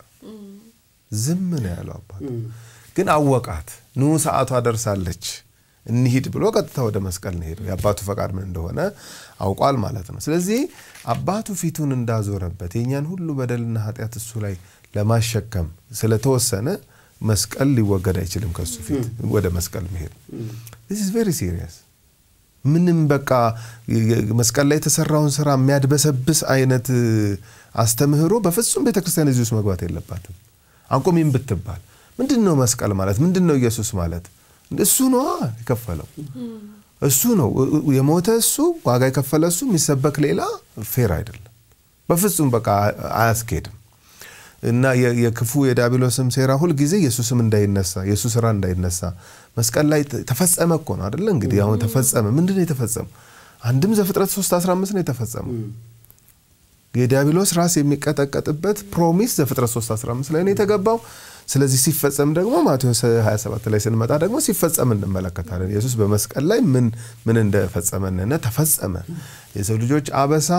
ዝም ነው ያለው አባቱ ግን አወቃት ኑ ሰዓቷ ደርሳለች እንሂድ ብሎ ቀጥታ ወደ መስቀል ነው ሄደው ያባቱ ፈቃድ ምን እንደሆነ አውቋል ማለት ነው ስለዚህ አባቱ ፊቱን እንዳዞረበት የኛን ሁሉ በደልና ኃጢያት እሱ ላይ ለማሸከም ስለተወሰነ መስቀል ሊወገድ አይችልም ከሱ ፊት ወደ መስቀል መሄድ this is very serious ምንም በቃ መስቀል ላይ ተሰራውን ስራ የሚያድበሰብስ አይነት አስተምህሮ በፍጹም ቤተክርስቲያን እዚህ ውስጥ መግባት የለባትም አንቆሚም ብትባል ምንድነው መስቀል ማለት ምንድነው ኢየሱስ ማለት እሱ ነው የከፈለው እሱ ነው የሞተ እሱ ዋጋ የከፈለ እሱ የሚሰበክ ሌላ ፌር አይደለም በፍጹም በቃ አያስኬድም እና የክፉ የዲያብሎስም ሴራ ሁሉ ጊዜ ኢየሱስም እንዳይነሳ ኢየሱስ ራ እንዳይነሳ መስቀል ላይ ተፈጸመ እኮ ነው አይደል እንግዲህ አሁን ተፈጸመ ምንድነው የተፈጸመው አንድም ዘፍጥረት ሶስት አስራ አምስት ነው የተፈጸመው የዲያብሎስ ራስ የሚቀጠቀጥበት ፕሮሚስ ዘፍጥረት ሶስት አስራ አምስት ላይ ነው የተገባው ስለዚህ ሲፈጸም ደግሞ ማቴዎስ ሃያ ሰባት ላይ ስንመጣ ደግሞ ሲፈጸም እንመለከታለን ኢየሱስ በመስቀል ላይ ምን ምን እንደፈጸመና ተፈጸመ የሰው ልጆች አበሳ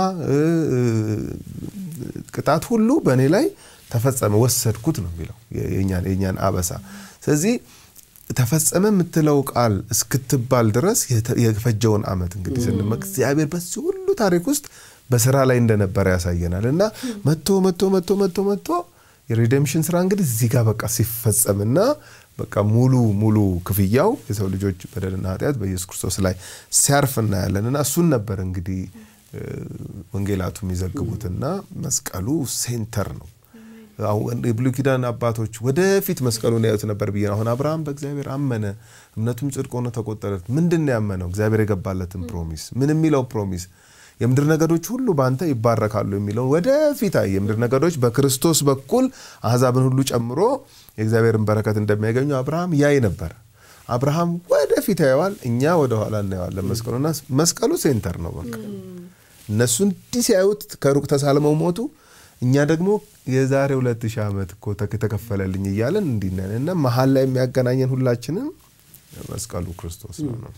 ቅጣት ሁሉ በእኔ ላይ ተፈጸመ ወሰድኩት ነው የሚለው የኛን የኛን አበሳ ስለዚህ ተፈጸመ የምትለው ቃል እስክትባል ድረስ የፈጀውን አመት እንግዲህ ስንመክ እግዚአብሔር በዚህ ሁሉ ታሪክ ውስጥ በስራ ላይ እንደነበረ ያሳየናልና መጥቶ መጥቶ መጥቶ መጥቶ መጥቶ የሪደምፕሽን ስራ እንግዲህ እዚህ ጋር በቃ ሲፈጸምና በቃ ሙሉ ሙሉ ክፍያው የሰው ልጆች በደልና ኃጢያት በኢየሱስ ክርስቶስ ላይ ሲያርፍና ያለንና እሱን ነበር እንግዲህ ወንጌላቱ የሚዘግቡትና መስቀሉ ሴንተር ነው አሁን የብሉይ ኪዳን አባቶች ወደፊት መስቀሉን ያዩት ነበር ቢያ አሁን አብርሃም በእግዚአብሔር አመነ እምነቱም ጽድቅ ሆኖ ተቆጠረለት ምንድነው ያመነው እግዚአብሔር የገባለትን ፕሮሚስ ምን የሚለው ፕሮሚስ የምድር ነገዶች ሁሉ ባንተ ይባረካሉ የሚለው ወደፊት አይ የምድር ነገዶች በክርስቶስ በኩል አሕዛብን ሁሉ ጨምሮ የእግዚአብሔርን በረከት እንደሚያገኙ አብርሃም ያይ ነበር አብርሃም ወደፊት ያያዋል እኛ ወደ ኋላ እናያለን መስቀሉና መስቀሉ ሴንተር ነው በቃ እነሱ እንዲህ ሲያዩት ከሩቅ ተሳልመው ሞቱ እኛ ደግሞ የዛሬ ሁለት ሺህ ዓመት እኮ ተከፈለልኝ ይያለን እንዲነና መሐል ላይ የሚያገናኘን ሁላችንም መስቀሉ ክርስቶስ ነው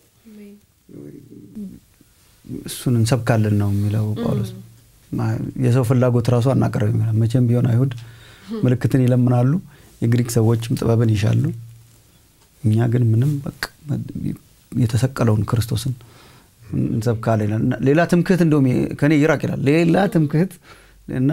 እሱን እንሰብካለን ነው የሚለው ጳውሎስ የሰው ፍላጎት ራሱ አናቀረው ይላል መቼም ቢሆን አይሁድ ምልክትን ይለምናሉ የግሪክ ሰዎችም ጥበብን ይሻሉ እኛ ግን ምንም በቃ የተሰቀለውን ክርስቶስን እንሰብካለን ሌላ ትምክህት እንደውም ከኔ ይራቅ ይላል ሌላ ትምክህት እና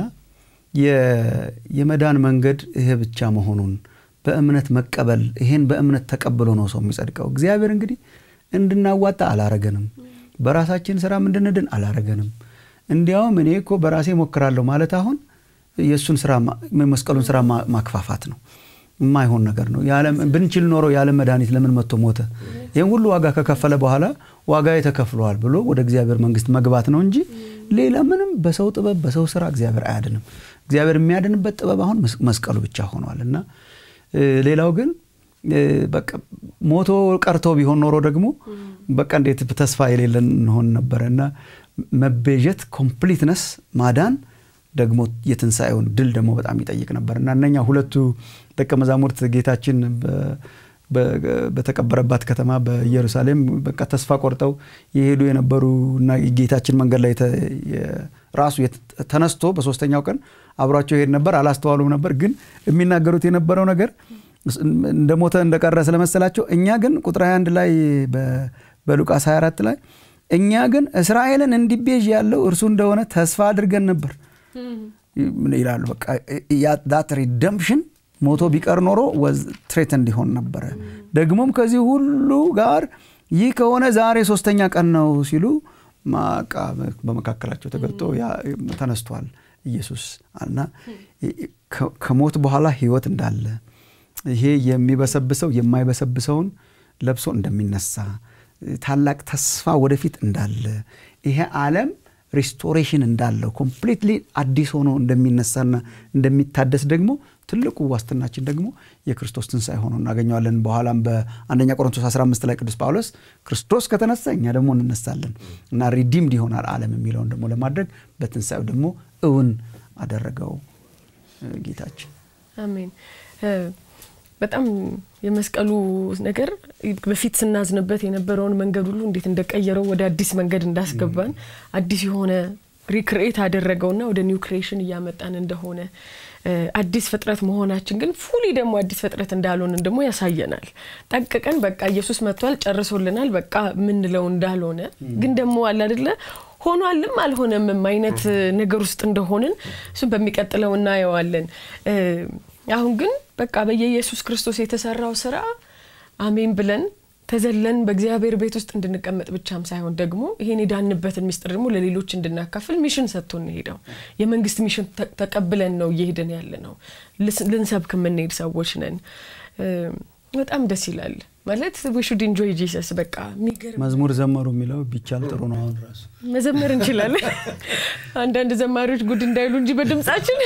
የመዳን መንገድ ይሄ ብቻ መሆኑን በእምነት መቀበል ይሄን በእምነት ተቀብሎ ነው ሰው የሚጸድቀው እግዚአብሔር እንግዲህ እንድናዋጣ አላረገንም በራሳችን ስራ እንድንድን አላረገንም እንዲያውም እኔ እኮ በራሴ ሞክራለሁ ማለት አሁን ኢየሱስን ስራ መስቀሉን ስራ ማክፋፋት ነው የማይሆን ነገር ነው ያለም ብንችል ኖሮ ያለም መድኃኒት ለምን መጥቶ ሞተ ይሄን ሁሉ ዋጋ ከከፈለ በኋላ ዋጋ የተከፍሏል ብሎ ወደ እግዚአብሔር መንግስት መግባት ነው እንጂ ሌላ ምንም በሰው ጥበብ በሰው ስራ እግዚአብሔር አያድንም እግዚአብሔር የሚያድንበት ጥበብ አሁን መስቀሉ ብቻ ሆኗልና ሌላው ግን በቃ ሞቶ ቀርቶ ቢሆን ኖሮ ደግሞ በቃ እንዴት ተስፋ የሌለን ሆነ ነበርና መበጀት ኮምፕሊትነስ ማዳን ደግሞ የትንሳኤውን ድል ደግሞ በጣም ይጠይቅ ነበርና እነኛ ሁለቱ ደቀ መዛሙርት ጌታችን በተቀበረባት ከተማ በኢየሩሳሌም በቃ ተስፋ ቆርጠው ይሄዱ የነበሩና ጌታችን መንገድ ላይ ራሱ ተነስቶ በሶስተኛው ቀን አብሯቸው ይሄድ ነበር አላስተዋሉም ነበር ግን የሚናገሩት የነበረው ነገር እንደሞተ እንደቀረ ስለመሰላቸው እኛ ግን ቁጥር ሃያ አንድ ላይ በሉቃስ ሃያ አራት ላይ እኛ ግን እስራኤልን እንዲቤዥ ያለው እርሱ እንደሆነ ተስፋ አድርገን ነበር ይላሉ በቃ that redemption ሞቶ ቢቀር ኖሮ was threatened ሊሆን ነበር ደግሞም ከዚህ ሁሉ ጋር ይህ ከሆነ ዛሬ ሶስተኛ ቀን ነው ሲሉ ማቃ በመካከላቸው ተገልጦ ያ ተነስቷል ኢየሱስ እና ከሞት በኋላ ህይወት እንዳለ ይሄ የሚበሰብሰው የማይበሰብሰውን ለብሶ እንደሚነሳ ታላቅ ተስፋ ወደፊት እንዳለ ይሄ ዓለም ሪስቶሬሽን እንዳለው ኮምፕሊትሊ አዲስ ሆኖ እንደሚነሳና እንደሚታደስ ደግሞ ትልቁ ዋስትናችን ደግሞ የክርስቶስ ትንሳኤ ሆኖ እናገኘዋለን በኋላም በአንደኛ ቆሮንቶስ አስራ አምስት ላይ ቅዱስ ጳውሎስ ክርስቶስ ከተነሳ እኛ ደግሞ እንነሳለን እና ሪዲምድ ይሆናል ዓለም የሚለውን ደግሞ ለማድረግ በትንሳኤው ደግሞ እውን አደረገው ጌታችን አሜን በጣም የመስቀሉ ነገር በፊት ስናዝነበት የነበረውን መንገድ ሁሉ እንዴት እንደቀየረው ወደ አዲስ መንገድ እንዳስገባን አዲስ የሆነ ሪክሬት አደረገውና ወደ ኒው ክሬሽን ያመጣን እንደሆነ አዲስ ፍጥረት መሆናችን ግን ፉሊ ደግሞ አዲስ ፍጥረት እንዳልሆነ ደግሞ ያሳየናል ጠቅቀን በቃ ኢየሱስ መጥቷል ጨርሶልናል በቃ ምን ነው እንዳልሆነ ግን ደግሞ አለ አይደለ ሆኗልም አልሆነም አይነት ነገር ውስጥ እንደሆነን እሱን በሚቀጥለው እናየዋለን አሁን ግን በቃ በኢየሱስ ክርስቶስ የተሰራው ስራ አሜን ብለን ተዘለን በእግዚአብሔር ቤት ውስጥ እንድንቀመጥ ብቻም ሳይሆን ደግሞ ይሄን የዳንበትን ሚስጥር ደግሞ ለሌሎች እንድናካፍል ሚሽን ሰጥቶን ሄደው የመንግስት ሚሽን ተቀብለን ነው እየሄድን ያለነው ልንሰብክ ምን ሄድ ሰዎች ነን በጣም ደስ ይላል ማለት we should enjoy Jesus በቃ ሚገርም መዝሙር ዘመሩ የሚለው ቢቻል ጥሩ ነው አሁን ራሱ መዘመር እንችላለን አንዳንድ ዘማሪዎች ጉድ እንዳይሉ እንጂ በድምጻችን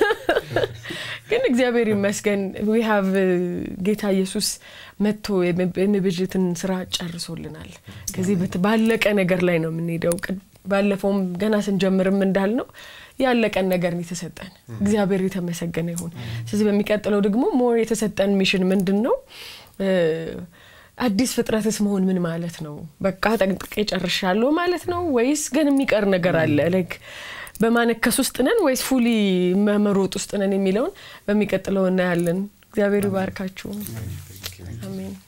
ግን እግዚአብሔር ይመስገን we have ጌታ ኢየሱስ መጥቶ የመብጀትን ስራ ጨርሶልናል ከዚህ በተባለቀ ነገር ላይ ነው የምንሄደው ባለፈውም ገና ስንጀምርም እንዳልነው ያለቀን ነገር ነው የተሰጠን እግዚአብሔር የተመሰገነ ይሁን ስለዚህ በሚቀጥለው ደግሞ ሞር የተሰጠን ሚሽን ምንድነው አዲስ ፍጥረትስ መሆን ምን ማለት ነው በቃ ጠንቅቄ ጨርሻለሁ ማለት ነው ወይስ ግን የሚቀር ነገር አለ ላይክ በማነከስ ውስጥ ነን ወይስ ፉሊ መመሮጥ ውስጥ ነን የሚለውን በሚቀጥለው እናያለን እግዚአብሔር ይባርካችሁ አሜን